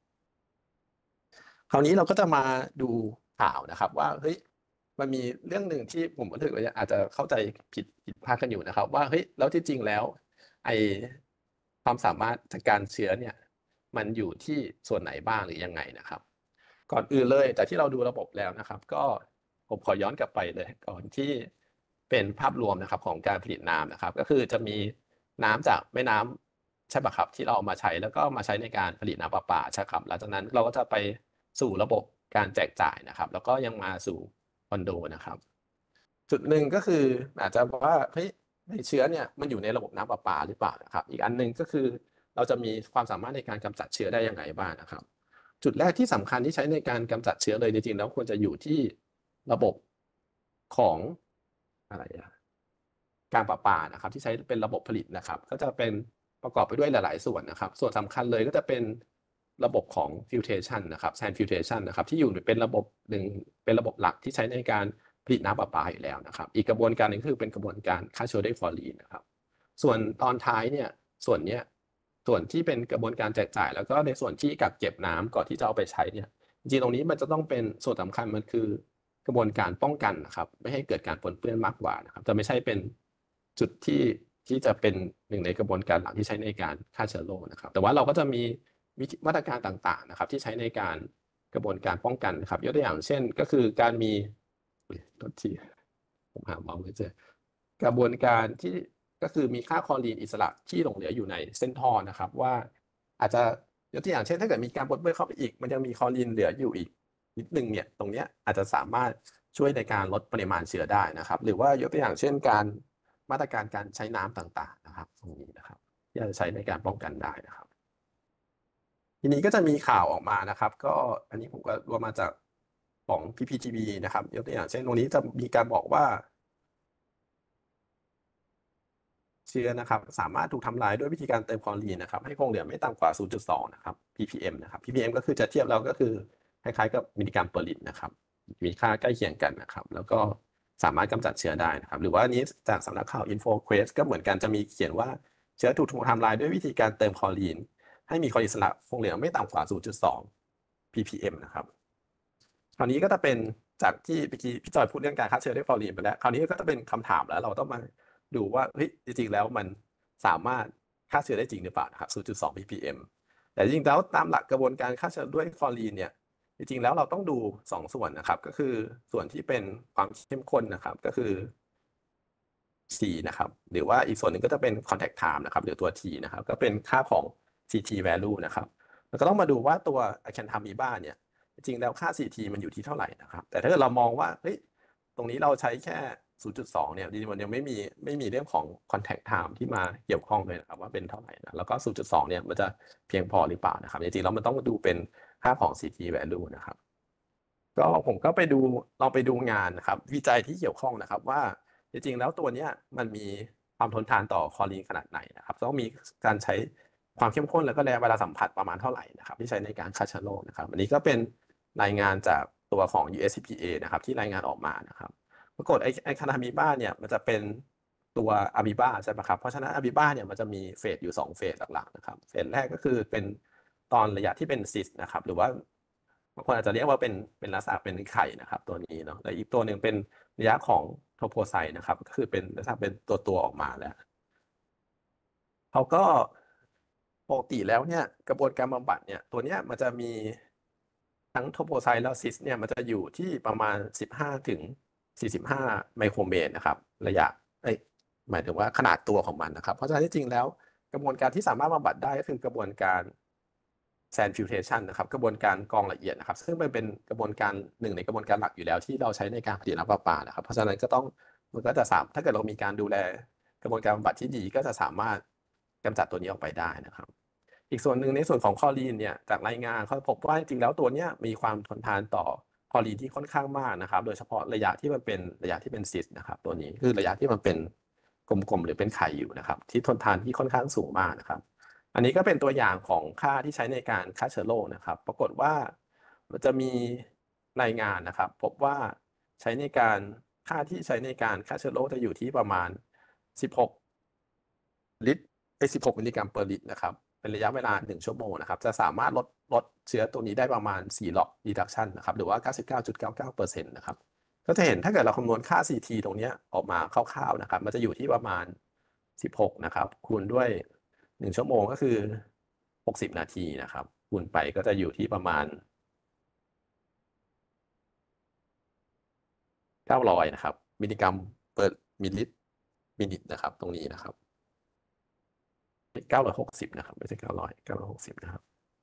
คราวนี้เราก็จะมาดูข่าวนะครับว่าเฮ้ยมันมีเรื่องหนึ่งที่ผมรู้สึกว่าอาจจะเข้าใจผิดผิดพลาดกันอยู่นะครับว่าเฮ้ยแล้วที่จริงแล้วไอความสามารถจัดการเชื้อเนี่ยมันอยู่ที่ส่วนไหนบ้างหรือยังไงนะครับก่อนอื่นเลยแต่ที่เราดูระบบแล้วนะครับก็ผมขอย้อนกลับไปเลยก่อนที่เป็นภาพรวมนะครับของการผลิตน้ำนะครับก็คือจะมีน้ำจากแม่น้ำใช่ปะครับที่เราเอามาใช้แล้วก็มาใช้ในการผลิตน้ำประปาใช่ครับหลังจากนั้นเราก็จะไปสู่ระบบการแจกจ่ายนะครับแล้วก็ยังมาสู่คอนโดนะครับจุดหนึ่งก็คืออาจจะว่าเฮ้ยในเชื้อเนี่ยมันอยู่ในระบบน้ำประปาหรือเปล่านะครับอีกอันหนึ่งก็คือเราจะมีความสามารถในการกำจัดเชื้อได้ยังไงบ้างนะครับจุดแรกที่สำคัญที่ใช้ในการกำจัดเชื้อเลยจริงๆแล้วควรจะอยู่ที่ระบบของอะไรอะการประปานะครับที่ใช้เป็นระบบผลิตนะครับก็จะเป็นประกอบไปด้วยหลายๆส่วนนะครับส่วนสำคัญเลยก็จะเป็นระบบของ filtration นะครับ sand filtration นะครับที่อยู่เป็นระบบหนึ่งเป็นระบบหลักที่ใช้ในการผลิตน้ำประปาอยู่แล้วนะครับอีกกระบวนการหนึ่งคือเป็นกระบวนการฆ่าเชื้อด้วยฟลูออรีนนะครับส่วนตอนท้ายเนี่ยส่วนเนี้ยส่วนที่เป็นกระบวนการแจกจ่ายแล้วก็ในส่วนที่กักเก็บน้ำก่อนที่จะเอาไปใช้เนี่ยจริงๆตรงนี้มันจะต้องเป็นส่วนสำคัญมันคือกระบวนการป้องกันนะครับไม่ให้เกิดการปนเปื้อนมากกว่านะครับจะไม่ใช่เป็นจุดที่ที่จะเป็นหนึ่งในกระบวนการหลักที่ใช้ในการฆ่าเชื้อโรคนะครับแต่ว่าเราก็จะมีมาตรการต่างๆนะครับที่ใช้ในการกระบวนการป้องกันนะครับยกตัวอย่างเช่นก็คือการมีโทษทีผมหาเมาส์ไม่เจอกระบวนการที่ก็คือมีค่าคลอรีนอิสระที่หลงเหลืออยู่ในเส้นท่อนะครับว่าอาจจะยกตัวอย่างเช่นถ้าเกิดมีการปนเปื้อนเข้าไปอีกมันยังมีคลอรีนเหลืออยู่อีกนิดนึงเนี่ยตรงเนี้ยอาจจะสามารถช่วยในการลดปริมาณเชื้อได้นะครับหรือว่ายกตัวอย่างเช่นการมาตรการการใช้น้ำต่างๆนะครับตรงนี้นะครับที่จะใช้ในการป้องกันได้นะครับทีนี้ก็จะมีข่าวออกมานะครับก็อันนี้ผมก็รวมมาจากของ พี พี จี บี นะครับยกตัวอย่างเช่นตรงนี้จะมีการบอกว่าเชื้อนะครับสามารถถูกทำลายด้วยวิธีการเติมคลอรีนนะครับให้คงเหลือไม่ต่ำกว่า ศูนย์จุดสอง นะครับ พี พี เอ็ม นะครับ พี พี เอ็ม ก็คือจะเทียบเราก็คือคล้ายๆกับมิลลิกรัมเปอร์ลิตรนะครับมีค่าใกล้เคียงกันนะครับแล้วก็สามารถกำจัดเชื้อได้นะครับหรือว่านี้จากสำนักข่าว InfoQuest ก็เหมือนกันจะมีเขียนว่าเชื้อถูกทำลายด้วยวิธีการเติมคลอรีนให้มีคลอรีนอิสระคงเหลือไม่ต่ำกว่า ศูนย์จุดสอง พี พี เอ็ม นะครับคราวนี้ก็จะเป็นจากที่เมื่อกี้พี่จอยพูดเรื่องการฆ่าเชื้อด้วยคลอรีนไปแล้วคราวนี้ก็จะเป็นคำถามแล้วเราต้องมาดูว่าเฮ้ยจริงๆแล้วมันสามารถฆ่าเชื้อได้จริงหรือเปล่านะครับ ศูนย์จุดสอง พี พี เอ็ม แต่จริงๆแล้วตามหลักกระบวนการฆ่าเชื้อด้วยคลอรีนเนี่ยจริงๆแล้วเราต้องดูสองส่วนนะครับก็คือส่วนที่เป็นความเข้มข้นนะครับก็คือ C นะครับหรือว่าอีกส่วนหนึ่งก็จะเป็น contact time นะครับหรือตัว T นะครับก็เป็นค่าของ ซี ที value นะครับแล้วก็ต้องมาดูว่าตัว Acanthamoeba เนี่ยจริงๆแล้วค่า ซี ที มันอยู่ที่เท่าไหร่นะครับแต่ถ้าเกิดเรามองว่าเฮ้ยตรงนี้เราใช้แค่ ศูนย์จุดสอง เนี่ยจริงๆมันยังไม่มีไม่มีเรื่องของ contact time ที่มาเกี่ยวข้องเลยนะครับว่าเป็นเท่าไหร่นะแล้วก็ ศูนย์จุดสอง เนี่ยมันจะเพียงพอหรือเปล่านะครับจริงๆแล้วมันต้องดูเป็นค่าของ ซี ที value นะครับก็ผมก็ไปดูลองไปดูงานนะครับวิจัยที่เกี่ยวข้องนะครับว่าจริงๆแล้วตัวเนี้ยมันมีความทนทานต่อคลอรีนขนาดไหนนะครับต้องมีการใช้ความเข้มข้นแล้วก็ระยะเวลาสัมผัสประมาณเท่าไหร่นะครับที่ใช้ในการฆ่าเชื้อโรคนะครับอันนี้ก็เป็นรายงานจากตัวของ ยู เอส ซี พี เอ นะครับที่รายงานออกมานะครับปรากฏไอ้ไอ้คานามีบ้าเนี่ยมันจะเป็นตัวอะมีบ้าใช่ไหมครับเพราะฉะนั้นอะมีบ้าเนี่ยมันจะมีเฟสอยู่สองเฟสหลักๆนะครับเฟสแรกก็คือเป็นตอนระยะที่เป็นซิสนะครับหรือว่าบางคนอาจจะเรียกว่าเป็นเป็นลักษณะเป็นไข่นะครับตัวนี้เนาะและอีกตัวหนึ่งเป็นระยะของโทโพไซต์นะครับก็คือเป็นลักษณะเป็นตัวตัวออกมาแล้วเขาก็ปกติแล้วเนี่ยกระบวนการบำบัดเนี่ยตัวเนี้ยมันจะมีทั้งโทโพไซต์และซิสเนี่ยมันจะอยู่ที่ประมาณสิบห้าถึงสี่สิบห้าไมโครเมตรนะครับระยะเอ้ยหมายถึงว่าขนาดตัวของมันนะครับเพราะฉะนั้นจริงๆแล้วกระบวนการที่สามารถบำบัดได้ก็คือกระบวนการsand filtration นะครับกระบวนการกรองละเอียดนะครับซึ่งมันเป็นกระบวนการหนึ่งในกระบวนการหลักอยู่แล้วที่เราใช้ในการผลิตน้ำประปานะครับเพราะฉะนั้นก็ต้องมันก็จะสามถ้าเกิดเรามีการดูแลกระบวนการบำบัดที่ดีก็จะสามารถกำจัดตัวนี้ออกไปได้นะครับอีกส่วนหนึ่งในส่วนของคลอรีนเนี่ยจากรายงานเขาพบว่าจริงๆแล้วตัวเนี้ยมีความทนทานต่อคลอรีนที่ค่อนข้างมากนะครับโดยเฉพาะระยะที่มันเป็นระยะที่เป็นซิสนะครับตัวนี้คือระยะที่มันเป็นกลมๆหรือเป็นไข่อยู่นะครับที่ทนทานที่ค่อนข้างสูงมากนะครับอันนี้ก็เป็นตัวอย่างของค่าที่ใช้ในการฆ่าเชื้อโรคนะครับปรากฏว่ามันจะมีรายงานนะครับพบว่าใช้ในการค่าที่ใช้ในการฆ่าเชื้อโรคจะอยู่ที่ประมาณสิบหกลิตรไอ้สิบหกมิลลิกรัมเปอร์ลิตรนะครับเป็นระยะเวลาหนึ่งชั่วโมงนะครับจะสามารถลดลดเชื้อตัวนี้ได้ประมาณสี่ล็อกรีดักชันนะครับหรือว่า เก้าสิบเก้าจุดเก้าเก้าเปอร์เซ็นต์ นะครับก็จะเห็นถ้าเกิดเราคำนวณค่า ซี ที ตรงเนี้ยออกมาคร่าวๆนะครับมันจะอยู่ที่ประมาณสิบหกนะครับคูณด้วยหนึ่งชั่วโมงก็คือหกสิบนาทีนะครับคูณไปก็จะอยู่ที่ประมาณเก้าร้อยนะครับมิลลิกรัมเปอร์มิลลิมินิตนะครับตรงนี้นะครับเก้าร้อยหกสิบนะครับไม่ใช่เก้าร้อยเก้าร้อยหกสิบนะครับ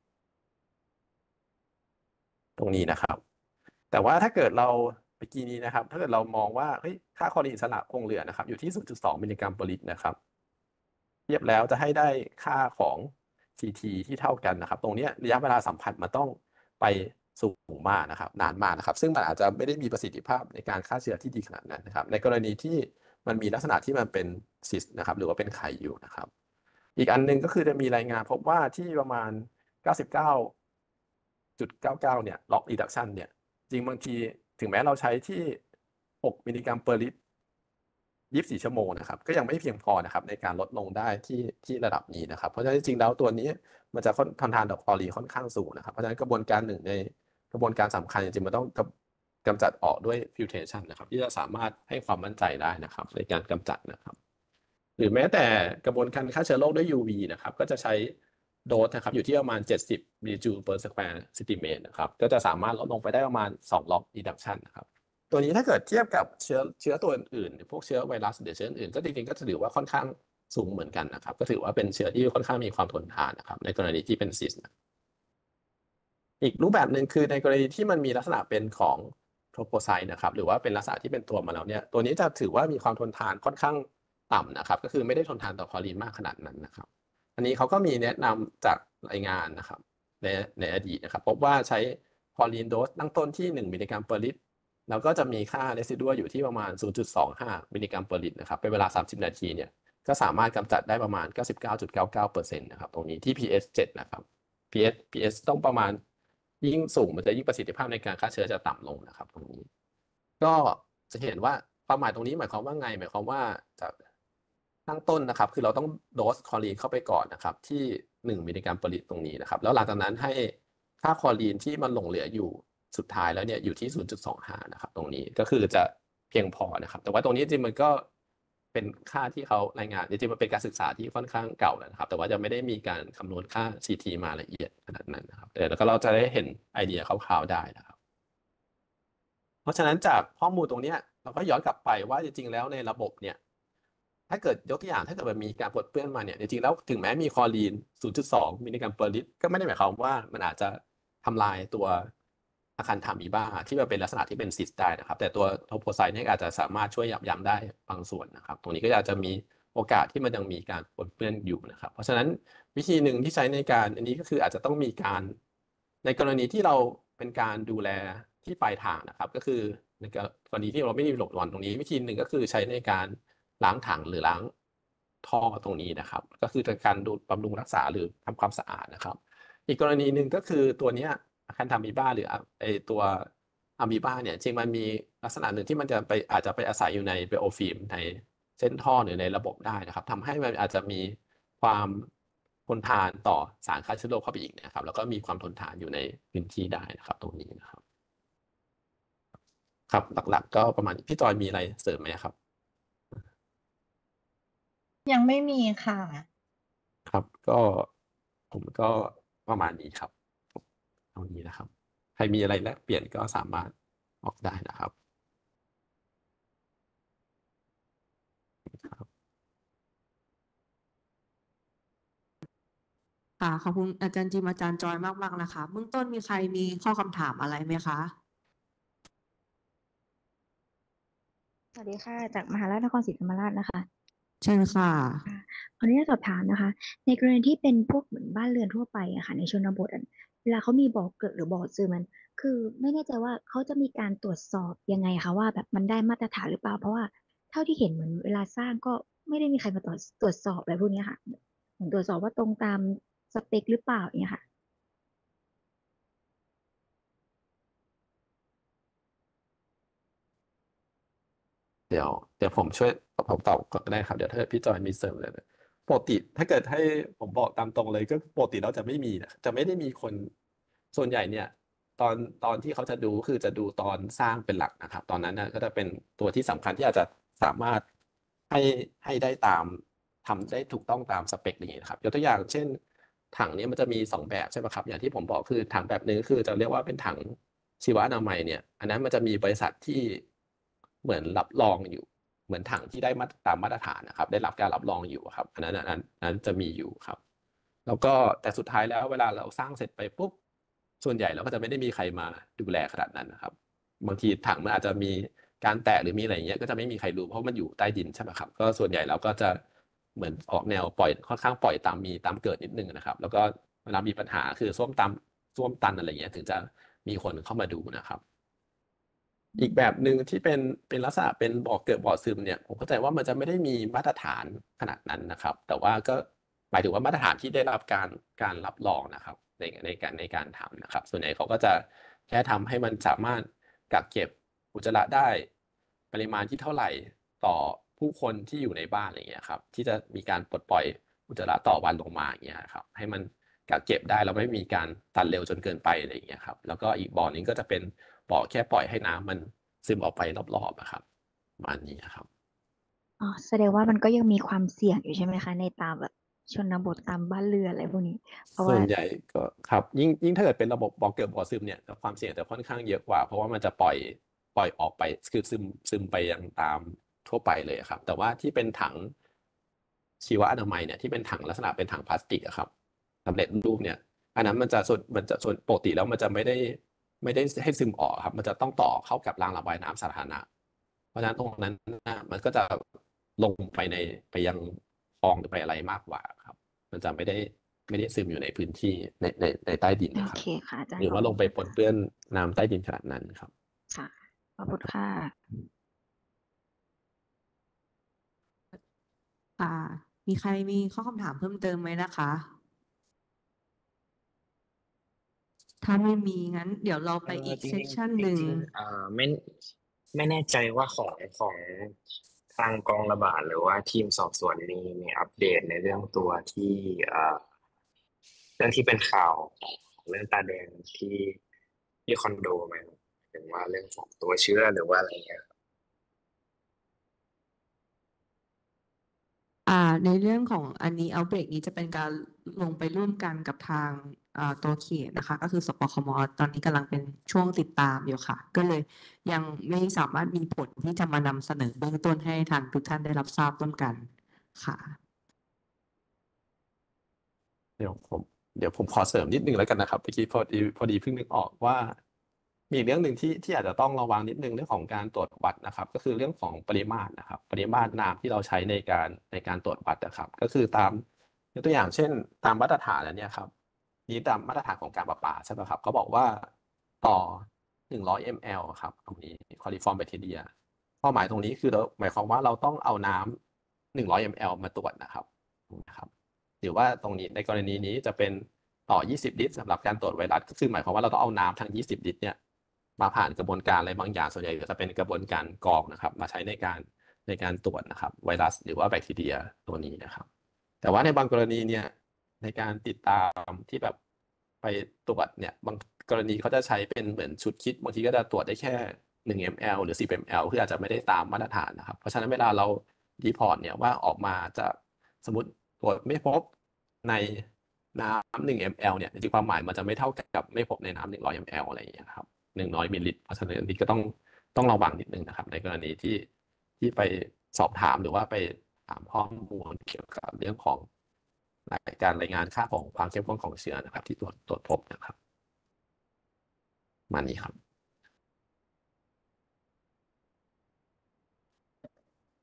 ตรงนี้นะครับแต่ว่าถ้าเกิดเราเมื่อกี้นี้นะครับถ้าเกิดเรามองว่าเฮ้ยค่าคลอรีนอิสระคงเหลือนะครับอยู่ที่ ศูนย์จุดสอง มิลลิกรัมเปอร์ลิตรนะครับเทียบแล้วจะให้ได้ค่าของ ซี ที ที่เท่ากันนะครับตรงนี้ระยะเวลาสัมผัสมันต้องไปสูงมากนะครับนานมากนะครับซึ่งมันอาจจะไม่ได้มีประสิทธิภาพในการฆ่าเชื้อที่ดีขนาดนั้นนะครับในกรณีที่มันมีลักษณะที่มันเป็นซิสนะครับหรือว่าเป็นไข่อยู่นะครับอีกอันหนึงก็คือจะมีรายงานพบว่าที่ประมาณ เก้าสิบเก้าจุดเก้าเก้า เนี่ยล็อกรีดักชันเนี่ยจริงบางทีถึงแม้เราใช้ที่หกมิลลิกรัมเปอร์ลิตรยี่สิบสี่ชั่วโมงนะครับก็ยังไม่เพียงพอนะครับในการลดลงได้ที่ที่ระดับนี้นะครับเพราะฉะนั้นจริงๆแล้วตัวนี้มันจะค่อนทนทานต่อคลอรีนค่อนข้างสูงนะครับเพราะฉะนั้นกระบวนการหนึ่งในกระบวนการสำคัญจริงๆมันต้องกำกำจัดออกด้วยฟิลเทชันนะครับที่จะสามารถให้ความมั่นใจได้นะครับในการกำจัดนะครับหรือแม้แต่กระบวนการฆ่าเชื้อโรคด้วย ยู วี นะครับก็จะใช้โดสนะครับอยู่ที่ประมาณเจ็ดสิบมิลลิจูล per square centimeter นะครับก็จะสามารถลดลงไปได้ประมาณสองล็อกรีดักชันนะครับตัวนี้ถ้าเกิดเทียบกับเชื้อเชื้อตัวอื่นๆพวกเชื้อไวรัสหรือเชื้ออื่นก็จริงๆก็จะถือว่าค่อนข้างสูงเหมือนกันนะครับก็ถือว่าเป็นเชื้อที่ค่อนข้างมีความทนทานนะครับในกรณีที่เป็นซิสนะอีกรูปแบบหนึ่งคือในกรณีที่มันมีลักษณะเป็นของโทรโปไซต์นะครับหรือว่าเป็นลักษณะที่เป็นตัวมาแล้วเนี่ยตัวนี้จะถือว่ามีความทนทานค่อนข้างต่ำนะครับก็คือไม่ได้ทนทานต่อคลอรีนมากขนาดนั้นนะครับอันนี้เขาก็มีแนะนำจากรายงานนะครับในในอดีตนะครับพบว่าใช้คลอรีนโดสตั้งต้นที่หนึ่งมิลลิกรัมเปอร์ลิตรแล้วก็จะมีค่าเรซิดัวอยู่ที่ประมาณ ศูนย์จุดสองห้า มิลลิกรัมเปอร์ลิตรนะครับเป็นเวลาสามสิบนาทีเนี่ยก็สามารถกำจัดได้ประมาณ เก้าสิบเก้าจุดเก้าเก้าเปอร์เซ็นต์ นะครับตรงนี้ที่ พี เอช เจ็ด นะครับ พี เอช พี เอช ต้องประมาณยิ่งสูงมันจะยิ่งประสิทธิภาพในการฆ่าเชื้อจะต่ำลงนะครับตรงนี้ก็จะเห็นว่าความหมายตรงนี้หมายความว่าไงหมายความว่าจะตั้งต้นนะครับคือเราต้องโดสคลอรีนเข้าไปก่อนนะครับที่หนึ่งมิลลิกรัมเปอร์ลิตรตรงนี้นะครับแล้วหลังจากนั้นให้ค่าคลอรีนที่มันหลงเหลืออยู่สุดท้ายแล้วเนี่ยอยู่ที่ ศูนย์จุดสองห้า นะครับตรงนี้ก็คือจะเพียงพอนะครับแต่ว่าตรงนี้จริงมันก็เป็นค่าที่เขารายงานจริงๆมันเป็นการศึกษาที่ค่อนข้างเก่าแล้วนะครับแต่ว่าจะไม่ได้มีการคำนวณค่า ซี ที มาละเอียดขนาดนั้นนะครับแต่แล้วก็เราจะได้เห็นไอเดียคร่าวๆได้นะครับเพราะฉะนั้นจากข้อมูลตรงนี้เราก็ย้อนกลับไปว่าจริงๆแล้วในระบบเนี่ยถ้าเกิดยกตัวอย่างถ้าเกิดมันมีการปนเปื้อนมาเนี่ยจริงๆแล้วถึงแม้มีคลอรีน ศูนย์จุดสอง มิลลิกรัมเปอร์ลิตรก็ไม่ได้หมายความว่ามันอาจจะทำลายตัวอาคารถามีบ้าที่มันเป็นลักษณะที่เป็นซิสได้นะครับแต่ตัวโทโพไซต์เนี่ยอาจจะสามารถช่วยยับยั้งได้บางส่วนนะครับตรงนี้ก็อาจจะมีโอกาสที่มันยังมีการปนเปื้อนอยู่นะครับเพราะฉะนั้นวิธีหนึ่งที่ใช้ในการอันนี้ก็คืออาจจะต้องมีการในกรณีที่เราเป็นการดูแลที่ปลายทางนะครับก็คือในกรณีที่เราไม่มีหลบหลอนตรงนี้วิธีหนึ่งก็คือใช้ในการล้างถังหรือล้างท่อตรงนี้นะครับก็คือการดูบำรุงรักษาหรือทำความสะอาดนะครับอีกกรณีหนึ่งก็คือตัวเนี้ยอาคารทามีบ้าหรือไอตัวอะมีบ้าเนี่ยจริงมันมีลักษณะหนึ่งที่มันจะไปอาจจะไปอาศัยอยู่ในไบโอฟิล์มในเส้นท่อหรือในระบบได้นะครับทำให้มันอาจจะมีความทนทานต่อสารฆ่าเชื้อโรคเข้าไปอีกนะครับแล้วก็มีความทนทานอยู่ในพื้นที่ได้นะครับตรงนี้นะครับครับหลักๆก็ประมาณพี่จอยมีอะไรเสริมไหมครับยังไม่มีค่ะครับก็ผมก็ประมาณนี้ครับเท่านี้นะครับใครมีอะไรแลกเปลี่ยนก็สามารถออกได้นะครับค่ะขอบคุณอาจารย์จิมอาจารย์จอยมากๆนะคะเบื้องต้นมีใครมีข้อคำถามอะไรไหมคะสวัสดีค่ะจากมหาราชนครศรีธรรมราชนะคะเชิญค่ะค่ะขออนุญาตสอบถามนะคะ ในกรณีที่เป็นพวกเหมือนบ้านเรือนทั่วไปอะค่ะในชนบทอะเวลาเขามีบ่อเกิดหรือบ่อซึมมันคือไม่แน่ใจว่าเขาจะมีการตรวจสอบยังไงคะว่าแบบมันได้มาตรฐานหรือเปล่าเพราะว่าเท่าที่เห็นเหมือนเวลาสร้างก็ไม่ได้มีใครมาตรวจตรวจสอบอะไรพวกเนี้ยค่ะเหมือนตรวจสอบว่าตรงตามสเปคหรือเปล่าอย่างเงี้ยค่ะเดี๋ยวเดี๋ยวผมช่วยผมตอบก่อนก็ได้ครับเดี๋ยวถ้าพี่จอยมีเสริมเลยนะปกติถ้าเกิดให้ผมบอกตามตรงเลยก็ปกติเราจะไม่มีนะจะไม่ได้มีคนส่วนใหญ่เนี่ยตอนตอนที่เขาจะดูคือจะดูตอนสร้างเป็นหลักนะครับตอนนั้นนะก็จะเป็นตัวที่สำคัญที่อาจจะสามารถให้ให้ได้ตามทำได้ถูกต้องตามสเปคอย่างนี้นะครับยกตัวอย่างเช่นถังเนี้มันจะมีสองแบบใช่ไหมครับอย่างที่ผมบอกคือถังแบบหนึงคือจะเรียกว่าเป็นถังชีวอนามัยเนี่ยอันนั้นมันจะมีบริษัทที่เหมือนรับรองอยู่ เหมือนถังที่ได้มาตามมาตรฐานนะครับได้รับการรับรองอยู่ครับอันนั้นอันนั้นอันนั้นจะมีอยู่ครับแล้วก็แต่สุดท้ายแล้วเวลาเราสร้างเสร็จไปปุ๊บส่วนใหญ่เราก็จะไม่ได้มีใครมาดูแลขนาดนั้นนะครับบางทีถังมันอาจจะมีการแตกหรือมีอะไรอย่างเงี้ยก็จะไม่มีใครรู้เพราะมันอยู่ใต้ดินใช่ไหมครับก็ส่วนใหญ่เราก็จะเหมือนออกแนวปล่อยค่อนข้างปล่อยตามมีตามเกิดนิดนึงนะครับแล้วก็เวลามีปัญหาคือส้วมตามส้วมตันอะไรเงี้ยถึงจะมีคนเข้ามาดูนะครับ อีกแบบหนึ่งที่เป็นเป็นลักษณะเป็นบ่อเกิดบ่อซึมเนี่ยผมเข้าใจว่ามันจะไม่ได้มีมาตรฐานขนาดนั้นนะครับ แต่ว่าก็หมายถึงว่ามาตรฐานที่ได้รับการการรับรองนะครับในในการในการทำนะครับ ส่วนใหญ่เขาก็จะแค่ทำให้มันสามารถกักเก็บอุจจาระได้ปริมาณที่เท่าไหร่ต่อผู้คนที่อยู่ในบ้านอะไรเงี้ยครับที่จะมีการปลดปล่อยอุจจาระต่อวันลงมาอย่างเงี้ยครับให้มันกักเก็บได้แล้วไม่มีการตันเร็วจนเกินไปอะไรอย่างเงี้ยครับแล้วก็อีกบ่อนึงก็จะเป็นบ่อแค่ปล่อยให้น้ำมันซึมออกไปรอบๆอะครับประมาณนี้ครับอ๋อแสดงว่ามันก็ยังมีความเสี่ยงอยู่ใช่ไหมคะในตามแบบชนบทตามบ้านเรือนอะไรพวกนี้เพราะว่าส่วนใหญ่ก็ครับยิ่งยิ่งถ้าเกิดเป็นระบบบ่อเกิดบ่อซึมเนี่ยความเสี่ยงจะค่อนข้างเยอะกว่าเพราะว่ามันจะปล่อยปล่อยออกไปคือซึมซึมไปยังตามทั่วไปเลยครับแต่ว่าที่เป็นถังชีวอนามัยเนี่ยที่เป็นถังลักษณะเป็นถังพลาสติกอะครับสำเร็จรูปเนี่ยอันนั้นมันจะส่วนมันจะส่วนปกติแล้วมันจะไม่ได้ไม่ได้ให้ซึมออกครับมันจะต้องต่อเข้ากับรางระบายน้ำสาธารณะเพราะฉะนั้นตรงนั้นน่ะมันก็จะลงไปในไปยังคลองหรือไปอะไรมากกว่าครับ มันจะไม่ได้ไม่ได้ซึมอยู่ในพื้นที่ในในในใต้ดินโอนะครับเคค่ะอาจารหรือย์ขอบว่าลงไปปนคุณค่ะเปื้อนน้ำใต้ดินขนาดนั้นครับค่ะขอบคุณค่ะค่ะ มีใครมีข้อคำถามเพิ่มเติมไหมนะคะ ถ้าไม่มีงั้น เดี๋ยวเราไปเอออีกจริงเซกชันๆจหนึ่งริงๆเอ่อไม่ไม่แน่ใจว่าของของทางกองระบาดหรือว่าทีมสอบสวนมีมีอัปเดตในเรื่องตัวที่เอ่อเรื่องที่เป็นข่าวของเรื่องตาแดงที่ที่คอนโดไหมหรือว่าเรื่องของตัวเชื้อหรือว่าอะไรเงี้ยอ่าในเรื่องของอันนี้ outbreak นี้จะเป็นการลงไปร่วมกันกับทางอ่าตัวเขตนะคะ ก็คือสปคมตอนนี้กำลังเป็นช่วงติดตามอยู่ค่ะ ก็เลยยังไม่สามารถมีผลที่จะมานำเสนอเบื้องต้นให้ทางทุกท่านได้รับทราบร่วมกันค่ะเดี๋ยวผมเดี๋ยวผมขอเสริมนิดนึงแล้วกันนะครับเมื่อกี้พอดีพอดีเพิ่งนึกออกว่า มีเรื่องหนึ่งที่ที่อาจจะต้องระวังนิดนึงเรื่องของการตรวจวัดนะครับ ก็คือเรื่องของปริมาตรนะครับ ปริมาตรน้ำที่เราใช้ในการในการตรวจวัดนะครับ ก็คือตามยกตัวอย่างเช่น ตามมาตรฐานแล้วเนี่ยครับนี่ตามมาตรฐานของการประปาใช่ไหมครับเขาบอกว่าต่อหนึ่งร้อยมลครับตรงนี้ coliform bacteria ความหมายตรงนี้คือเราหมายความว่าเราต้องเอาน้ำหนึ่งร้อยมลมาตรวจนะครับนะครับ หรือว่าตรงนี้ในกรณีนี้จะเป็นต่อยี่สิบลิตรสำหรับการตรวจไวรัสก็คือหมายความว่าเราต้องเอาน้ำทั้งยี่สิบลิตรเนี่ยมาผ่านกระบวนการอะไรบางอย่างส่วนใหญ่ก็จะเป็นกระบวนการกรองนะครับ มาใช้ในการในการตรวจนะครับไวรัสหรือว่าแบคทีเรียตัวนี้นะครับ แต่ว่าในบางกรณีเนี่ยในการติดตามที่แบบไปตรวจเนี่ยบางกรณีเขาจะใช้เป็นเหมือนชุดคิดบางทีก็จะตรวจได้แค่หนึ่งมลหรือสิบมลคืออาจจะไม่ได้ตามมาตรฐานนะครับ เพราะฉะนั้นเวลาเรารีพอร์ตเนี่ยว่าออกมาจะสมมติตรวจไม่พบในน้ำหนึ่งมลเนี่ยจริงๆความหมายมันจะไม่เท่ากับไม่พบในน้ำหนึ่งร้อยมลอะไรอย่างเงี้ยครับหนึ่งร้อยมิลลิลิตรเพราะฉะนั้นอันนี้ก็ต้องต้องระวังนิดนึงนะครับ ในกรณีที่ที่ไปสอบถามหรือว่าไปถามข้อมูลเกี่ยวกับเรื่องของการรายงานค่าของความเข้มข้นของเชื้อนะครับ ที่ตรวจตรวจพบนะครับมานี้ครับ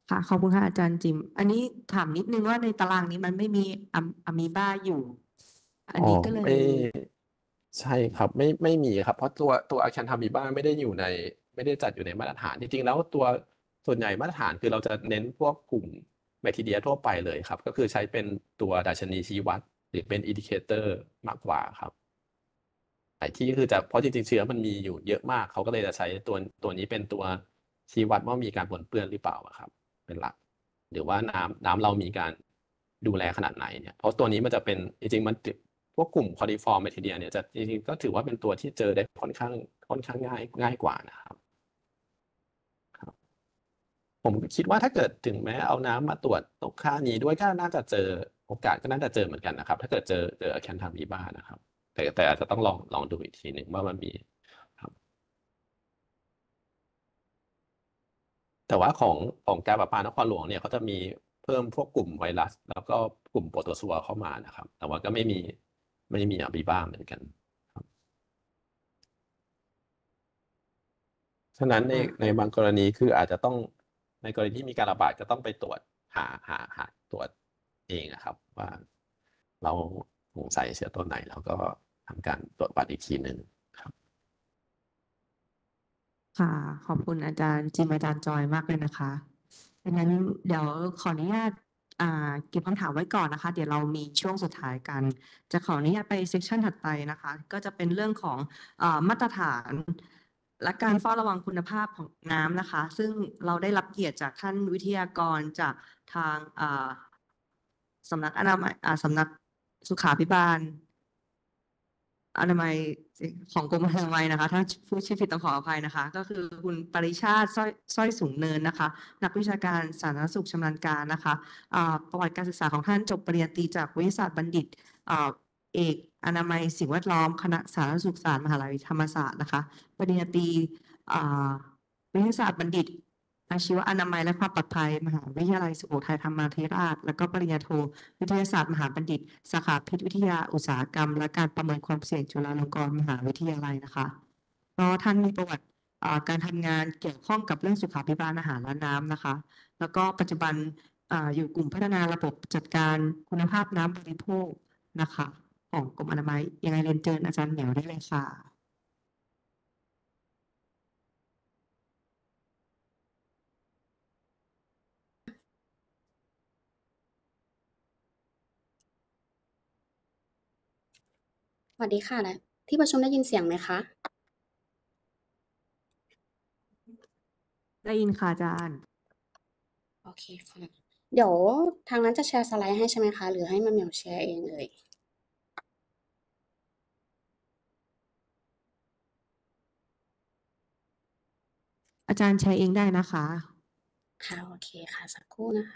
ค่ะขอบคุณค่ะอาจารย์จิมอันนี้ถามนิดนึงว่าในตารางนี้มันไม่มีอะอะมีบ้าอยู่ อันอ๋อนี้ก็เลไม่ยใช่ครับไม่ไม่มีครับเพราะตัวตัวอาคารทามิบ้าไม่ได้อยู่ในไม่ได้จัดอยู่ในมาตรฐานจริงๆแล้วตัวส่วนใหญ่มาตรฐานคือเราจะเน้นพวกกลุ่มแบคทีเรียทั่วไปเลยครับก็คือใช้เป็นตัวดัชนีชี้วัดหรือเป็นอินดิเคเตอร์มากกว่าครับหลายที่ก็คือจะเพราะจริงๆเชื้อมันมีอยู่เยอะมากเขาก็เลยจะใช้ตัวตัวนี้เป็นตัวชี้วัดว่ามีการปนเปื้อนหรือเปล่าอะครับ เป็นหลัก หรือว่าน้ำน้ำเรามีการดูแลขนาดไหนเนี่ยเพราะตัวนี้มันจะเป็นจริงๆมันพวกกลุ่มคอลิฟอร์มแบคทีเรียเนี่ยจะจริงๆก็ถือว่าเป็นตัวที่เจอได้ค่อนข้างค่อนข้างง่ายง่ายกว่านะครับครับผมคิดว่าถ้าเกิดถึงแม้เอาน้ำมาตรวจตรงค่านี้ด้วยก็น่าจะเจอโอกาสก็น่าจะเจอเหมือนกันนะครับ ถ้าเกิดเจอเจอแคนทามีบ้านะครับ แต่แต่อาจจะต้องลองลองดูอีกทีหนึ่งว่ามันมีครับ แต่ว่าของของการประปานครหลวงเนี่ยเขาจะมีเพิ่มพวกกลุ่มไวรัส แล้วก็กลุ่มโปรโตซัวเข้ามานะครับ แต่ว่าก็ไม่มีไม่มีอะบีบ้าเหมือนกันครับฉะนั้นในอ่าในบางกรณีคืออาจจะต้องในกรณีที่มีการระบาดก็ต้องไปตรวจหาหาหาตรวจเองนะครับ ว่าเราสงสัยเชื้อตัวไหนแล้วก็ทำการตรวจวัดอีกทีหนึ่งครับค่ะขอบคุณอาจารย์จิมอาจารย์จอยมากเลยนะคะดังนั้นเดี๋ยวขออนุญาตอ่าเก็บคำถามไว้ก่อนนะคะ เดี๋ยวเรามีช่วงสุดท้ายกัน จะขออนุญาตไปเซสชันถัดไปนะคะ ก็จะเป็นเรื่องของอ่ามาตรฐานและการเฝ้าระวังคุณภาพของน้ำนะคะ ซึ่งเราได้รับเกียรติจากท่านวิทยากรจากทางอ่าสำนักอนามัยอ่าสำนักสุขาภิบาล อนามัยของกรมอนามัยนะคะถ้าพูดชื่อผิดต้องขออภัยนะคะ ก็คือคุณปริชาติสร้อยสร้อยสูงเนินนะคะ นักวิชาการสาธารณสุขชำนาญการนะคะอ่าประวัติการศึกษาของท่านจบปริญญาตรีจากวิทยาศาสตร์บัณฑิตอ่าเอกอนามัยสิ่งแวดล้อมคณะสาธารณสุขศาสตร์มหาวิทยาลัยธรรมศาสตร์นะคะ ปริญญาตรีอ่าวิทยาศาสตร์บัณฑิต อาชีวะอนามัยและความปลอดภัยมหาวิทยาลัยสุโขทัยธรรมาธิราชแล้วก็ปริญญาโทวิทยาศาสตร์มหาบัณฑิต สาขาพิษวิทยาอุตสาหกรรม และการประเมินความเสี่ยงจุฬาลงกรณ์มหาวิทยาลัยนะคะก็ท่านมีประวัติอ่าการทำงานเกี่ยวข้องกับเรื่องสุขาภิบาลอาหารและน้ำนะคะ แล้วก็ปัจจุบันอ่าอยู่กลุ่มพัฒนาระบบจัดการคุณภาพน้ำบริโภคนะคะ ของกรมอนามัยยังไงเรียนเชิญอาจารย์เหมียวได้เลยค่ะสวัสดีค่ะและที่ประชุมได้ยินเสียงไหมคะได้ยินค่ะอาจารย์โอเคค่ะ เดี๋ยวทางนั้นจะแชร์สไลด์ให้ใช่ไหมคะ หรือให้มะเหมียวแชร์เองเอ่ยอาจารย์แชร์เองได้นะคะค่ะ โอเคค่ะ สักครู่นะคะ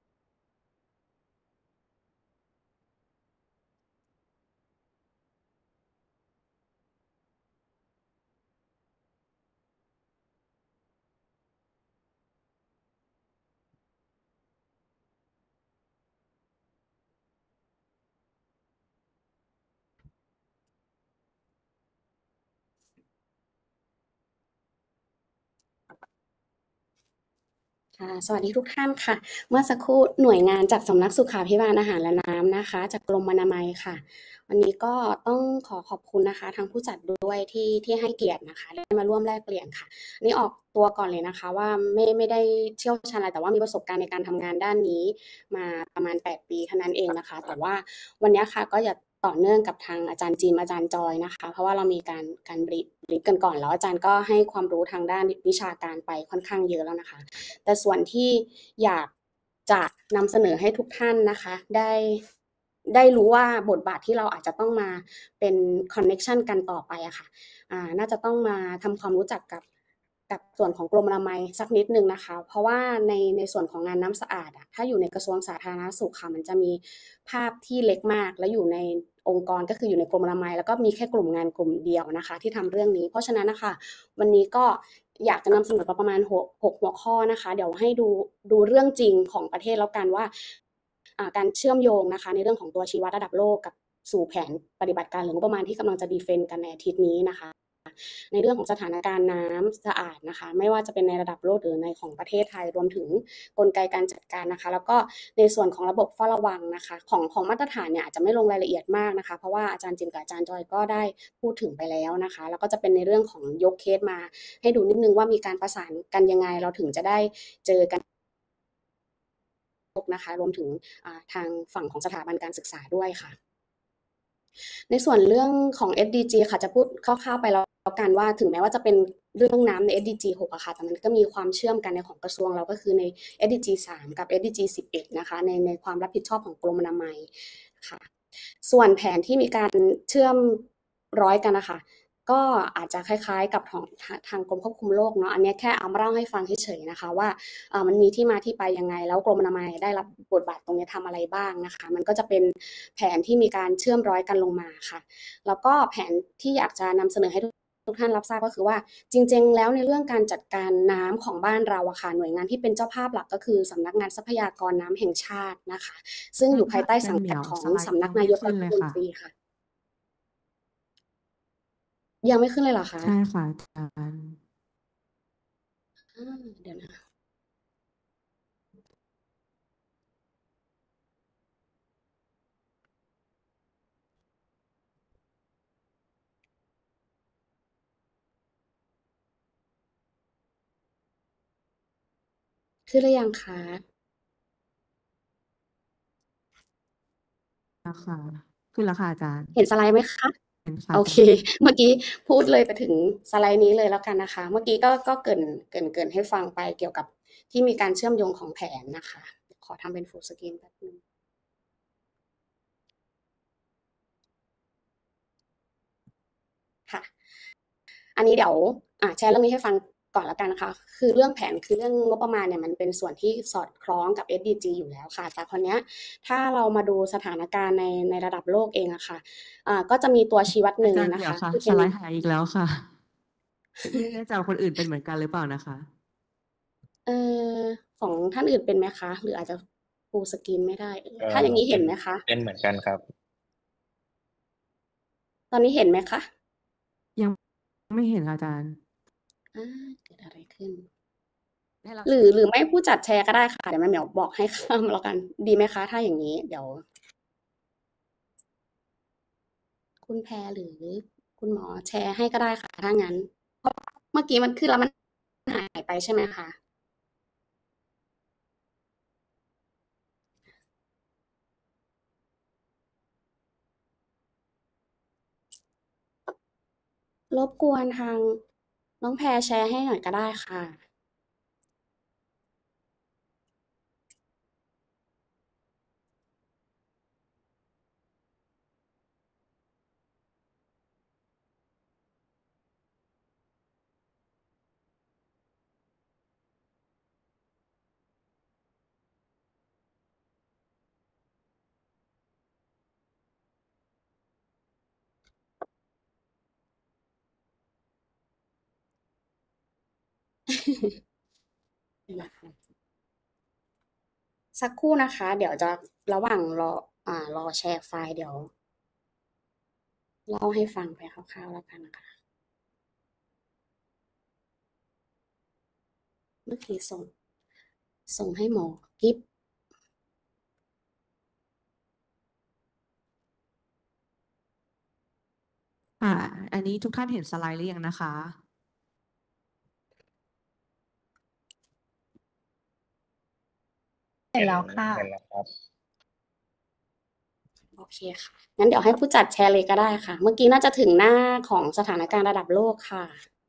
ค่ะสวัสดีทุกท่านค่ะ เมื่อสักครู่หน่วยงานจากสำนักสุขาภิบาลอาหารและน้ำนะคะ จากกรมอนามัยค่ะ วันนี้ก็ต้องขอขอบคุณนะคะทางผู้จัดด้วยที่ที่ให้เกียรตินะคะได้มาร่วมแลกเปลี่ยนค่ะอันนี่ออกตัวก่อนเลยนะคะว่าไม่ไม่ได้เชี่ยวชาญอะไรแต่ว่ามีประสบการณ์ในการทำงานด้านนี้มาประมาณแปดปีเท่านั้นเองนะคะ แต่ว่าวันนี้ค่ะก็อยากต่อเนื่องกับทางอาจารย์จิมอาจารย์จอยนะคะ เพราะว่าเรามีการการบรีฟบรีฟกันก่อนแล้วอาจารย์ก็ให้ความรู้ทางด้านวิชาการไปค่อนข้างเยอะแล้วนะคะ แต่ส่วนที่อยากจะนำเสนอให้ทุกท่านนะคะได้ได้รู้ว่าบทบาทที่เราอาจจะต้องมาเป็นคอนเน็กชันกันต่อไปอะค่ะอ่าน่าจะต้องมาทำความรู้จักกับกับส่วนของกรมอนามัยสักนิดนึงนะคะเพราะว่าในในส่วนของงานน้ำสะอาดอะถ้าอยู่ในกระทรวงสาธารณสุขค่ะมันจะมีภาพที่เล็กมากและอยู่ในองค์กรก็คืออยู่ในกรมอนามัยแล้วก็มีแค่กลุ่มงานกลุ่มเดียวนะคะที่ทำเรื่องนี้เพราะฉะนั้นนะคะวันนี้ก็อยากจะนำเสนอประมาณหกหกหัวข้อนะคะเดี๋ยวให้ดูดูเรื่องจริงของประเทศแล้วกันว่าการเชื่อมโยงนะคะในเรื่องของตัวชี้วัดระดับโลกกับสู่แผนปฏิบัติการหรืองบประมาณที่กำลังจะดีเฟนต์กันในอาทิตย์นี้นะคะในเรื่องของสถานการณ์น้ำสะอาดนะคะไม่ว่าจะเป็นในระดับโลกหรือในของประเทศไทยรวมถึงกลไกการจัดการนะคะแล้วก็ในส่วนของระบบเฝ้าระวังนะคะของของมาตรฐานเนี่ยอาจจะไม่ลงรายละเอียดมากนะคะเพราะว่าอาจารย์จิมกับอาจารย์จอยก็ได้พูดถึงไปแล้วนะคะแล้วก็จะเป็นในเรื่องของยกเคสมาให้ดูนิดนึงว่ามีการประสานกันยังไงเราถึงจะได้เจอกันนะคะรวมถึงทางฝั่งของสถาบันการศึกษาด้วยค่ะในส่วนเรื่องของ เอส ดี จี ค่ะจะพูดคร่าวๆไปแล้วกันว่าถึงแม้ว่าจะเป็นเรื่องน้ำใน เอส ดี จี หกอะค่ะแต่มันก็มีความเชื่อมกันในของกระทรวงเราก็คือใน เอส ดี จี สามกับ เอส ดี จี สิบเอ็ดนะคะในในความรับผิดชอบของกรมอนามัยค่ะส่วนแผนที่มีการเชื่อมร้อยกันนะคะก็อาจจะคล้ายๆกับของทางกรมควบคุมโรคเนาะอันนี้แค่เอามาเล่าให้ฟังเฉยๆนะคะว่ามันมีที่มาที่ไปยังไงแล้วกรมอนามัยได้รับบทบาทตรงนี้ทำอะไรบ้างนะคะมันก็จะเป็นแผนที่มีการเชื่อมร้อยกันลงมาค่ะแล้วก็แผนที่อยากจะนำเสนอให้ทุกท่านรับทราบก็คือว่าจริงๆแล้วในเรื่องการจัดการน้ำของบ้านเราอะค่ะหน่วยงานที่เป็นเจ้าภาพหลักก็คือสำนักงานทรัพยากรน้ำแห่งชาตินะคะซึ่งอยู่ภายใต้สังกัดของสำนักนายกรัฐมนตรีค่ะยังไม่ขึ้นเลยเหรอคะใช่ค่ะอาจารย์เดี๋ยวนะขึ้นหรือยังคะนะคะขึ้นแล้วค่ะอาจารย์เห็นสไลด์ไหมคะโอเคเมื่อกี้พูดเลยไปถึงสไลด์นี้เลยแล้วกันนะคะเมื่อกี้ก็ก็เกริ่นเกริ่นเกริ่นให้ฟังไปเกี่ยวกับที่มีการเชื่อมโยงของแผนนะคะขอทำเป็น full screen แป๊บนึงค่ะอันนี้เดี๋ยวอ่ะแชร์เรื่องนี้ให้ฟังก่อนแล้วกันนะคะคือเรื่องแผนคือเรื่องงบประมาณเนี่ยมันเป็นส่วนที่สอดคล้องกับ เอส ดี จี อยู่แล้วค่ะแต่คราวเนี้ยถ้าเรามาดูสถานการณ์ในในระดับโลกเองอะค่ะอ่าก็จะมีตัวชี้วัดหนึ่งนะคะคือสไลด์หายอีกแล้วค่ะไม่แน่ใจว่าคนอื่นเป็นเหมือนกันหรือเปล่านะคะเออของท่านอื่นเป็นไหมคะหรืออาจจะฟูลสกรีนไม่ได้ถ้าอย่างนี้เห็นไหมคะเป็นเหมือนกันครับตอนนี้เห็นไหมคะยังไม่เห็นอาจารย์อ่าเกิดอะไรขึ้นหรือหรือไม่ผู้จัดแชร์ก็ได้ค่ะเดี๋ยวแม่เหมียวบอกให้ข้ามแล้วกันดีไหมคะถ้าอย่างนี้เดี๋ยวคุณแพรหรือคุณหมอแชร์ให้ก็ได้ค่ะถ้างั้นเพราะเมื่อกี้มันขึ้นแล้วมันหายไปใช่ไหมคะรบกวนทางน้องแพรแชร์ให้หน่อยก็ได้ค่ะสักครู่นะคะเดี๋ยวจะระหว่างรออ่ารอแชร์ไฟล์เดี๋ยวเล่าให้ฟังไปคร่าวๆแล้วกันนะคะเมื่อกี้ส่งส่งให้หมอกิฟอ่าอันนี้ทุกท่านเห็นสไลด์หรือยังนะคะเห็นแล้วค่ะเห็นแล้วครับโอเคค่ะงั้นเดี๋ยวให้ผู้จัดแชร์เลยก็ได้ค่ะเมื่อกี้น่าจะถึงหน้าของสถานการณ์ระดับโลกค่ะ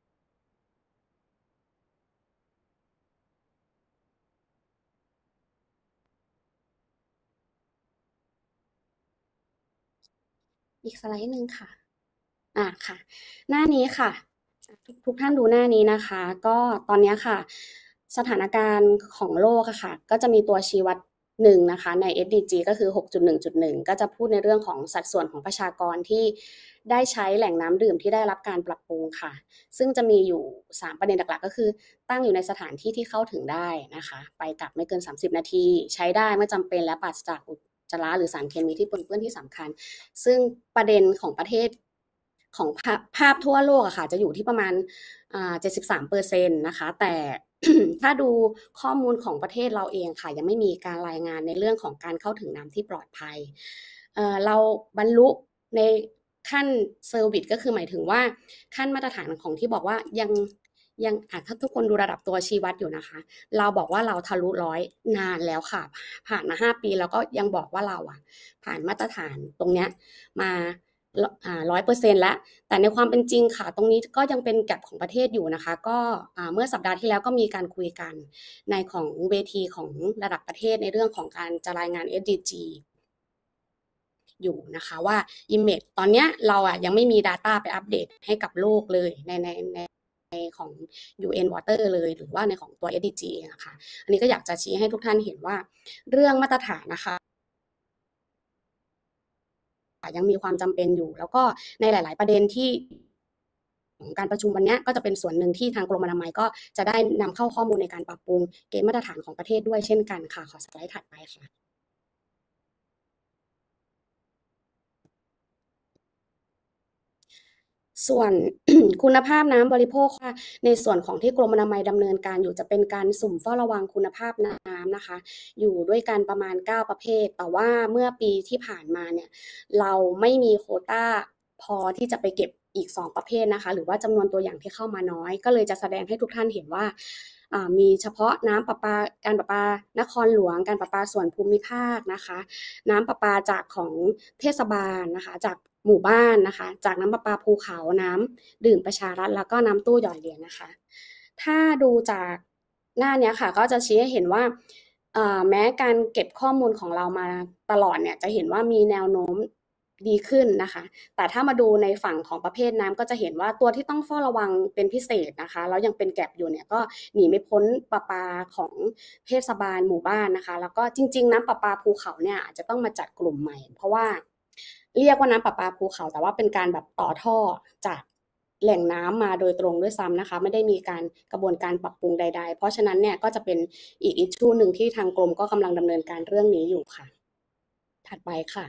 อีกสไลด์หนึ่งค่ะอ่าค่ะหน้านี้ค่ะทุกทุกท่านดูหน้านี้นะคะก็ตอนนี้ค่ะสถานการณ์ของโลกอะค่ะก็จะมีตัวชี้วัดหนึ่งนะคะใน เอส ดี จี ก็คือ หกจุดหนึ่งจุดหนึ่ง ก็จะพูดในเรื่องของสัดส่วนของประชากรที่ได้ใช้แหล่งน้ำดื่มที่ได้รับการปรับปรุงค่ะซึ่งจะมีอยู่สามประเด็นหลักๆก็คือตั้งอยู่ในสถานที่ที่เข้าถึงได้นะคะไปกลับไม่เกินสามสิบนาทีใช้ได้เมื่อจำเป็นและปราศจากอุจจาระหรือสารเคมีที่ปนเปื้อนที่สำคัญซึ่งประเด็นของประเทศของภาพภาพทั่วโลกอะค่ะจะอยู่ที่ประมาณอ่า เจ็ดสิบสามเปอร์เซ็นต์ นะคะแต่ ถ้าดูข้อมูลของประเทศเราเองค่ะยังไม่มีการรายงานในเรื่องของการเข้าถึงน้ำที่ปลอดภัยเอ่อเราบรรลุในขั้นเซอร์วิสก็คือหมายถึงว่าขั้นมาตรฐานของที่บอกว่ายังยังอ่ะถ้าทุกคนดูระดับตัวชี้วัดอยู่นะคะเราบอกว่าเราทะลุร้อยนานแล้วค่ะผ่านมาห้าปีแล้วก็ยังบอกว่าเราอ่ะผ่านมาตรฐานตรงเนี้ยมาอ่าร้อยเปอร์เซ็นต์แล้วแต่ในความเป็นจริงค่ะตรงนี้ก็ยังเป็นแก็ปของประเทศอยู่นะคะก็อ่าเมื่อสัปดาห์ที่แล้วก็มีการคุยกันในของเวทีของระดับประเทศในเรื่องของการจะรายงาน เอส ดี จี อยู่นะคะว่า Image ตอนเนี้ยเราอ่ะยังไม่มี Data ไปอัปเดตให้กับโลกเลยในในในในของ ยู เอ็น Water เลยหรือว่าในของตัว เอส ดี จี นะคะอันนี้ก็อยากจะชี้ให้ทุกท่านเห็นว่าเรื่องมาตรฐานนะคะยังมีความจำเป็นอยู่แล้วก็ในหลายๆประเด็นที่ของการประชุมวันนี้ก็จะเป็นส่วนหนึ่งที่ทางกรมอนามัยก็จะได้นำเข้าข้อมูลในการปรับปรุงเกณฑ์มาตรฐานของประเทศด้วยเช่นกันค่ะขอสไลด์ถัดไปค่ะส่วน คุณภาพน้ำบริโภคค่ะในส่วนของที่กรมอนามัยดำเนินการอยู่จะเป็นการสุ่มเฝ้าระวังคุณภาพน้ำนะคะอยู่ด้วยกันประมาณเก้าประเภทแต่ว่าเมื่อปีที่ผ่านมาเนี่ยเราไม่มีโควต้าพอที่จะไปเก็บอีกสองประเภทนะคะหรือว่าจำนวนตัวอย่างที่เข้ามาน้อยก็เลยจะแสดงให้ทุกท่านเห็นว่ามีเฉพาะน้ำประปาการประปานครหลวงการประปาส่วนภูมิภาคนะคะน้ำประปาจากของเทศบาลนะคะจากหมู่บ้านนะคะจากน้ำประปาภูเขาน้ำดื่มประชารัฐแล้วก็น้ำตู้หยอดเหรียญนะคะถ้าดูจากหน้านี้ค่ะก็จะชี้ให้เห็นว่าแม้การเก็บข้อมูลของเรามาตลอดเนี่ยจะเห็นว่ามีแนวโน้มดีขึ้นนะคะแต่ถ้ามาดูในฝั่งของประเภทน้ำก็จะเห็นว่าตัวที่ต้องเฝ้าระวังเป็นพิเศษนะคะแล้วยังเป็นแก็ปอยู่เนี่ยก็หนีไม่พ้นประปาของเทศบาลหมู่บ้านนะคะแล้วก็จริงๆน้ำประปาภูเขาเนี่ยอาจจะต้องมาจัดกลุ่มใหม่เพราะว่าเรียกว่าน้ำประปาภูเขาแต่ว่าเป็นการแบบต่อท่อจากแหล่งน้ำมาโดยตรงด้วยซ้ำนะคะไม่ได้มีการกระบวนการปรับปรุงใดๆเพราะฉะนั้นเนี่ยก็จะเป็นอีกอิชชูหนึ่งที่ทางกรมก็กำลังดำเนินการเรื่องนี้อยู่ค่ะถัดไปค่ะ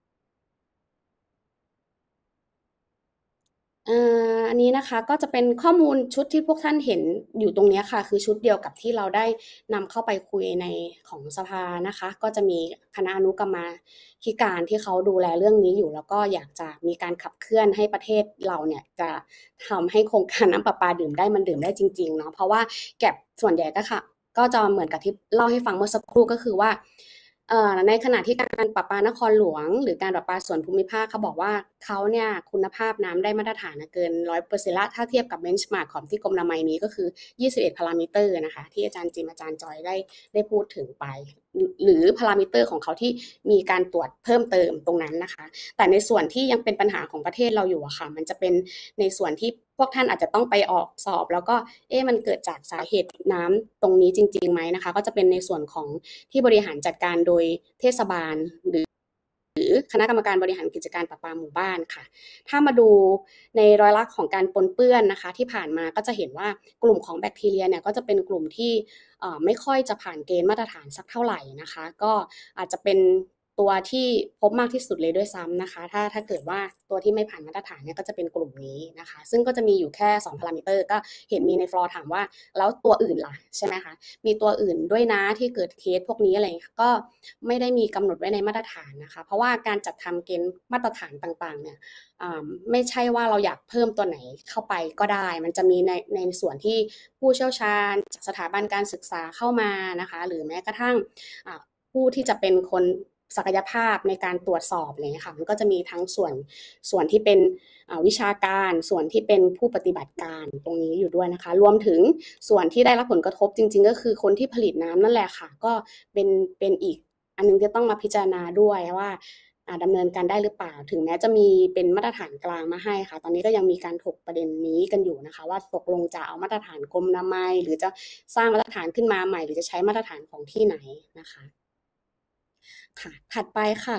อันนี้นะคะก็จะเป็นข้อมูลชุดที่พวกท่านเห็นอยู่ตรงนี้ค่ะคือชุดเดียวกับที่เราได้นำเข้าไปคุยในของสภานะคะก็จะมีคณะอนุกรรมาธิการที่เขาดูแลเรื่องนี้อยู่แล้วก็อยากจะมีการขับเคลื่อนให้ประเทศเราเนี่ยจะทำให้โครงการน้ำประปาดื่มได้มันดื่มได้จริงๆเนาะเพราะว่าแก็บส่วนใหญ่ก็ค่ะก็จะเหมือนกับที่เล่าให้ฟังเมื่อสักครู่ก็คือว่าในขณะที่การประปานครหลวงหรือการประปาส่วนภูมิภาคเขาบอกว่าเขาเนี่ยคุณภาพน้ำได้มาตรฐานเกิน ร้อยเปอร์เซ็นต์ ละถ้าเทียบกับเบนช์มาร์กของที่กรมอนามัยนี้ก็คือยี่สิบเอ็ดพารามิเตอร์นะคะที่อาจารย์จิมอาจารย์จอยได้ได้พูดถึงไปหรือพารามิเตอร์ของเขาที่มีการตรวจเพิ่มเติมตรงนั้นนะคะแต่ในส่วนที่ยังเป็นปัญหาของประเทศเราอยู่อะค่ะมันจะเป็นในส่วนที่พวกท่านอาจจะต้องไปออกสอบแล้วก็เอ๊ะมันเกิดจากสาเหตุน้ำตรงนี้จริงๆไหมนะคะก็จะเป็นในส่วนของที่บริหารจัดการโดยเทศบาลหรือหรือคณะกรรมการบริหารกิจการประปาหมู่บ้านค่ะถ้ามาดูในร้อยละของการปนเปื้อนนะคะที่ผ่านมาก็จะเห็นว่ากลุ่มของแบคทีเรียเนี่ยก็จะเป็นกลุ่มที่ไม่ค่อยจะผ่านเกณฑ์มาตรฐานสักเท่าไหร่นะคะก็อาจจะเป็นตัวที่พบมากที่สุดเลยด้วยซ้ำนะคะถ้าถ้าเกิดว่าตัวที่ไม่ผ่านมาตรฐานเนี่ยก็จะเป็นกลุ่มนี้นะคะซึ่งก็จะมีอยู่แค่สองพารามิเตอร์ก็เห็นมีในฟลอร์ถามว่าแล้วตัวอื่นล่ะใช่ไหมคะมีตัวอื่นด้วยนะที่เกิดเคสพวกนี้อะไรก็ไม่ได้มีกำหนดไว้ในมาตรฐานนะคะเพราะว่าการจัดทำเกณฑ์มาตรฐานต่างๆเนี่ยไม่ใช่ว่าเราอยากเพิ่มตัวไหนเข้าไปก็ได้มันจะมีในในส่วนที่ผู้เชี่ยวชาญสถาบันการศึกษาเข้ามานะคะหรือแม้กระทั่งผู้ที่จะเป็นคนศักยภาพในการตรวจสอบอะไรอย่างเงี้ยค่ะมันก็จะมีทั้งส่วนส่วนที่เป็นวิชาการส่วนที่เป็นผู้ปฏิบัติการตรงนี้อยู่ด้วยนะคะรวมถึงส่วนที่ได้รับผลกระทบจริงๆก็คือคนที่ผลิตน้ำนั่นแหละค่ะก็เป็นเป็นอีกอันนึงที่ต้องมาพิจารณาด้วยว่าดำเนินการได้หรือเปล่าถึงแม้จะมีเป็นมาตรฐานกลางมาให้ค่ะตอนนี้ก็ยังมีการถกประเด็นนี้กันอยู่นะคะว่าตกลงจะเอามาตรฐานกรมอนามัยหรือจะสร้างมาตรฐานขึ้นมาใหม่หรือจะใช้มาตรฐานของที่ไหนนะคะค่ะถัดไปค่ะ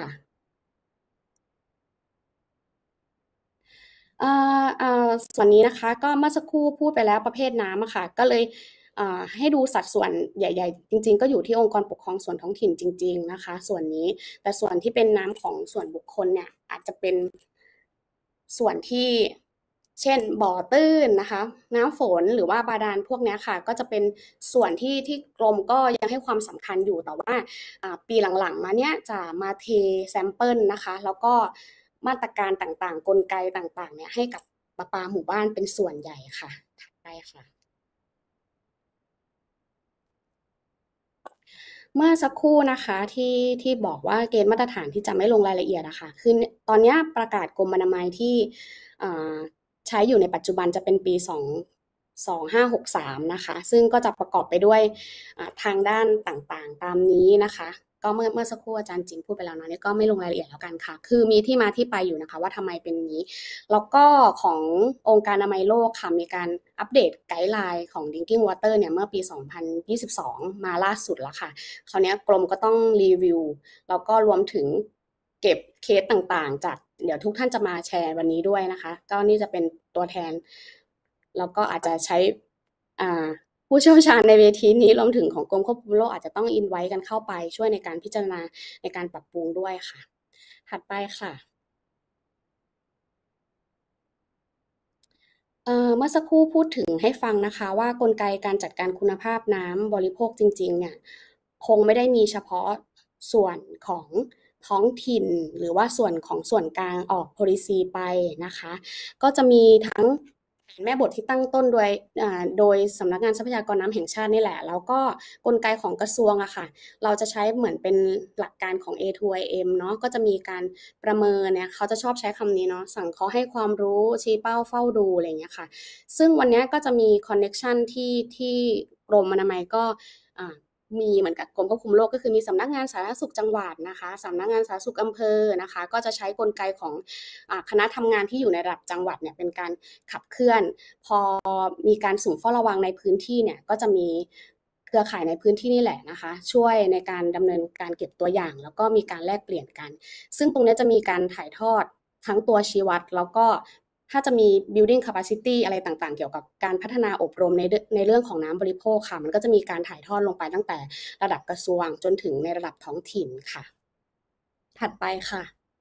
ส่วนนี้นะคะก็เมื่อสักครู่พูดไปแล้วประเภทน้ำอะค่ะก็เลยให้ดูสัดส่วนใหญ่ๆจริงๆก็อยู่ที่องค์กรปกครองส่วนท้องถิ่นจริงๆนะคะส่วนนี้แต่ส่วนที่เป็นน้ำของส่วนบุคคลเนี่ยอาจจะเป็นส่วนที่เช่นบ่อตื้นนะคะน้ำฝนหรือว่าบาดาลพวกนี้ค่ะก็จะเป็นส่วนที่ที่กรมก็ยังให้ความสำคัญอยู่แต่ว่าปีหลังๆมาเนี้ยจะมาเทแซมเปิลนะคะแล้วก็มาตรการต่างๆกลไกต่างๆเนี่ยให้กับประปาหมู่บ้านเป็นส่วนใหญ่ค่ะถัดไปค่ะเมื่อสักครู่นะคะที่ที่บอกว่าเกณฑ์มาตรฐานที่จะไม่ลงรายละเอียดนะคะคือตอนนี้ประกาศกรมอนามัยที่ใช้อยู่ในปัจจุบันจะเป็นปีสองพันห้าร้อยหกสิบสามนะคะซึ่งก็จะประกอบไปด้วยทางด้านต่างๆตามนี้นะคะก็เมื่อเมื่อสักครู่อาจารย์จิงพูดไปแล้วเนาะนี่ก็ไม่ลงรายละเอียดแล้วกันค่ะคือมีที่มาที่ไปอยู่นะคะว่าทำไมเป็นนี้แล้วก็ขององค์การอนามัยโลกค่ะมีการอัปเดตไกด์ไลน์ของ Drinking Water เนี่ยเมื่อปีสองพันยี่สิบสองมาล่าสุดแล้วค่ะคราวนี้กรมก็ต้องรีวิวแล้วก็รวมถึงเก็บเคสต่างๆจากเดี๋ยวทุกท่านจะมาแชร์วันนี้ด้วยนะคะก็นี่จะเป็นตัวแทนแล้วก็อาจจะใช้อ่าผู้เชี่ยวชาญในเวทีนี้รวมถึงของกรมควบคุมโรคอาจจะต้องอินไว้กันเข้าไปช่วยในการพิจารณาในการปรับปรุงด้วยค่ะถัดไปค่ะเอ่อเมื่อสักครู่พูดถึงให้ฟังนะคะว่ากลไกการจัดการคุณภาพน้ำบริโภคจริงๆเนี่ยคงไม่ได้มีเฉพาะส่วนของท้องถิ่นหรือว่าส่วนของส่วนกลางออก policy ไปนะคะก็จะมีทั้งแม่บทที่ตั้งต้นโดยโดยสำนักงานทรัพยากรน้ำแห่งชาตินี่แหละแล้วก็กลไกของกระทรวงอะค่ะเราจะใช้เหมือนเป็นหลักการของ เอ ทู ไอ เอ็ม เนาะก็จะมีการประเมินเนี่ยเขาจะชอบใช้คำนี้เนาะสั่งเขาให้ความรู้ชี้เป้าเฝ้าดูอะไรอย่างเงี้ยค่ะซึ่งวันนี้ก็จะมีคอนเน็กชันที่ที่กรมอนามัยก็มีเหมือนกับกรมควบคุมโรคก็คือมีสำนักงานสาธารณสุขจังหวัดนะคะสำนักงานสาธารณสุขอำเภอนะคะก็จะใช้กลไกของอ่าคณะทำงานที่อยู่ในระดับจังหวัดเนี่ยเป็นการขับเคลื่อนพอมีการสุ่มเฝ้าระวังในพื้นที่เนี่ยก็จะมีเครือข่ายในพื้นที่นี่แหละนะคะช่วยในการดำเนินการเก็บตัวอย่างแล้วก็มีการแลกเปลี่ยนกันซึ่งตรงนี้จะมีการถ่ายทอดทั้งตัวชี้วัดแล้วก็ถ้าจะมี building capacity อะไรต่างๆเกี่ยวกับการพัฒนาอบรมในในเรื่องของน้ำบริโภคค่ะมันก็จะมีการถ่ายทอดลงไปตั้งแต่ระดับกระทรวงจนถึงในระดับท้องถิ่นค่ะถัดไปค่ะ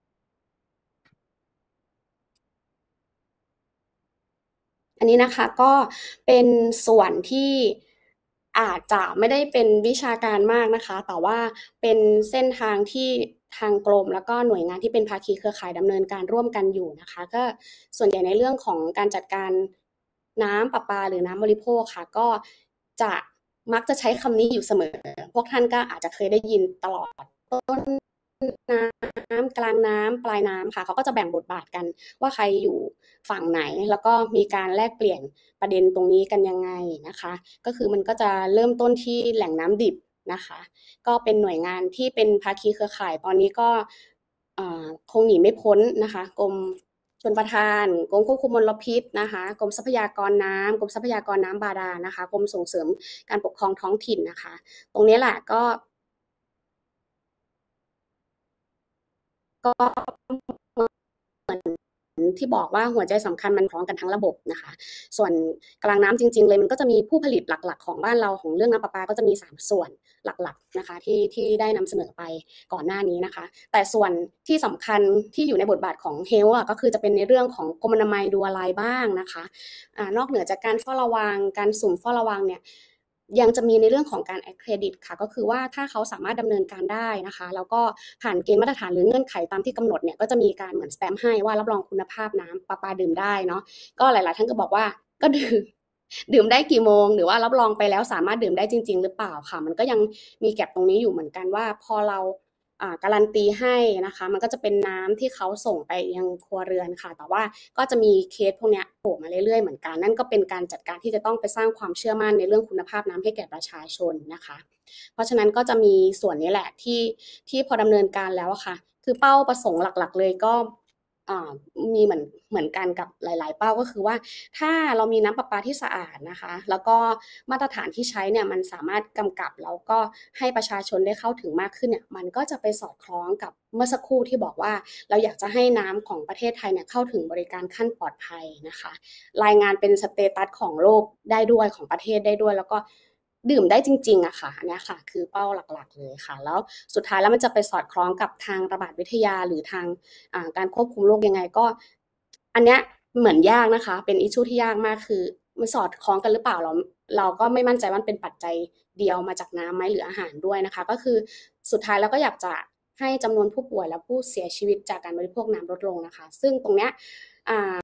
อันนี้นะคะก็เป็นส่วนที่อาจจะไม่ได้เป็นวิชาการมากนะคะแต่ว่าเป็นเส้นทางที่ทางกรมแล้วก็หน่วยงานที่เป็นภาคีเครือข่ายดำเนินการร่วมกันอยู่นะคะก็ส่วนใหญ่ในเรื่องของการจัดการน้ำประปาหรือน้ำบริโภคค่ะก็จะมักจะใช้คำนี้อยู่เสมอพวกท่านก็อาจจะเคยได้ยินตลอดต้นน้ำกลางน้ำปลายน้ำค่ะเขาก็จะแบ่งบทบาทกันว่าใครอยู่ฝั่งไหนแล้วก็มีการแลกเปลี่ยนประเด็นตรงนี้กันยังไงนะคะก็คือมันก็จะเริ่มต้นที่แหล่งน้ำดิบนะคะก็เป็นหน่วยงานที่เป็นภาคีเครือข่ายตอนนี้ก็คงหนีไม่พ้นนะคะกรมชลประทานกรมควบคุมมลพิษนะคะกรมทรัพยากรน้ำกรมทรัพยากรน้ำบาดาลนะคะกรมส่งเสริมการปกครองท้องถิ่นนะคะตรงนี้แหละก็ก็เหมือนที่บอกว่าหัวใจสำคัญมันพร้อมกันทั้งระบบนะคะส่วนกลางน้ำจริงๆเลยมันก็จะมีผู้ผลิตหลักๆของบ้านเราของเรื่องน้ำประปาก็จะมีสามส่วนหลักๆนะคะที่ที่ได้นำเสนอไปก่อนหน้านี้นะคะแต่ส่วนที่สำคัญที่อยู่ในบทบาทของเฮลท์ก็คือจะเป็นในเรื่องของกรมอนามัยดูอะไรบ้างนะคะอ่านอกเหนือจากการเฝ้าระวังการสุ่มเฝ้าระวังเนี่ยยังจะมีในเรื่องของการ accredit ค่ะก็คือว่าถ้าเขาสามารถดำเนินการได้นะคะแล้วก็ผ่านเกณฑ์มาตรฐานหรือเงื่อนไขตามที่กำหนดเนี่ยก็จะมีการเหมือนสแตมป์ให้ว่ารับรองคุณภาพน้ำประปาดื่มได้เนาะก็หลายๆท่านก็บอกว่าก็ดื่มดื่มได้กี่โมงหรือว่ารับรองไปแล้วสามารถดื่มได้จริงๆหรือเปล่าค่ะมันก็ยังมีแก็บตรงนี้อยู่เหมือนกันว่าพอเราการันตีให้นะคะมันก็จะเป็นน้ำที่เขาส่งไปยังครัวเรือนค่ะแต่ว่าก็จะมีเคสพวกนี้โผล่มาเรื่อยๆเหมือนกันนั่นก็เป็นการจัดการที่จะต้องไปสร้างความเชื่อมั่นในเรื่องคุณภาพน้ำให้แก่ประชาชนนะคะเพราะฉะนั้นก็จะมีส่วนนี้แหละที่ที่พอดำเนินการแล้วค่ะคือเป้าประสงค์หลักๆเลยก็มีเหมือนเหมือนกันกับหลายๆเป้าก็คือว่าถ้าเรามีน้ำประปาที่สะอาดนะคะแล้วก็มาตรฐานที่ใช้เนี่ยมันสามารถกำกับแล้วก็ให้ประชาชนได้เข้าถึงมากขึ้นเนี่ยมันก็จะไปสอดคล้องกับเมื่อสักครู่ที่บอกว่าเราอยากจะให้น้ำของประเทศไทยเนี่ยเข้าถึงบริการขั้นปลอดภัยนะคะรายงานเป็นสเตตัสของโลกได้ด้วยของประเทศได้ด้วยแล้วก็ดื่มได้จริงๆอะค่ะอันนี้ค่ะคือเป้าหลักๆเลยค่ะแล้วสุดท้ายแล้วมันจะไปสอดคล้องกับทางระบาดวิทยาหรือทางการควบคุมโรคยังไงก็อันเนี้ยเหมือนยากนะคะเป็นอิชชูที่ยากมากคือมันสอดคล้องกันหรือเปล่าเราเราก็ไม่มั่นใจว่ามันเป็นปัจจัยเดียวมาจากน้ำไหมหรืออาหารด้วยนะคะก็คือสุดท้ายแล้วก็อยากจะให้จำนวนผู้ป่วยและผู้เสียชีวิตจากการบริโภคน้ำลดลงนะคะซึ่งตรงเนี้ยอ่า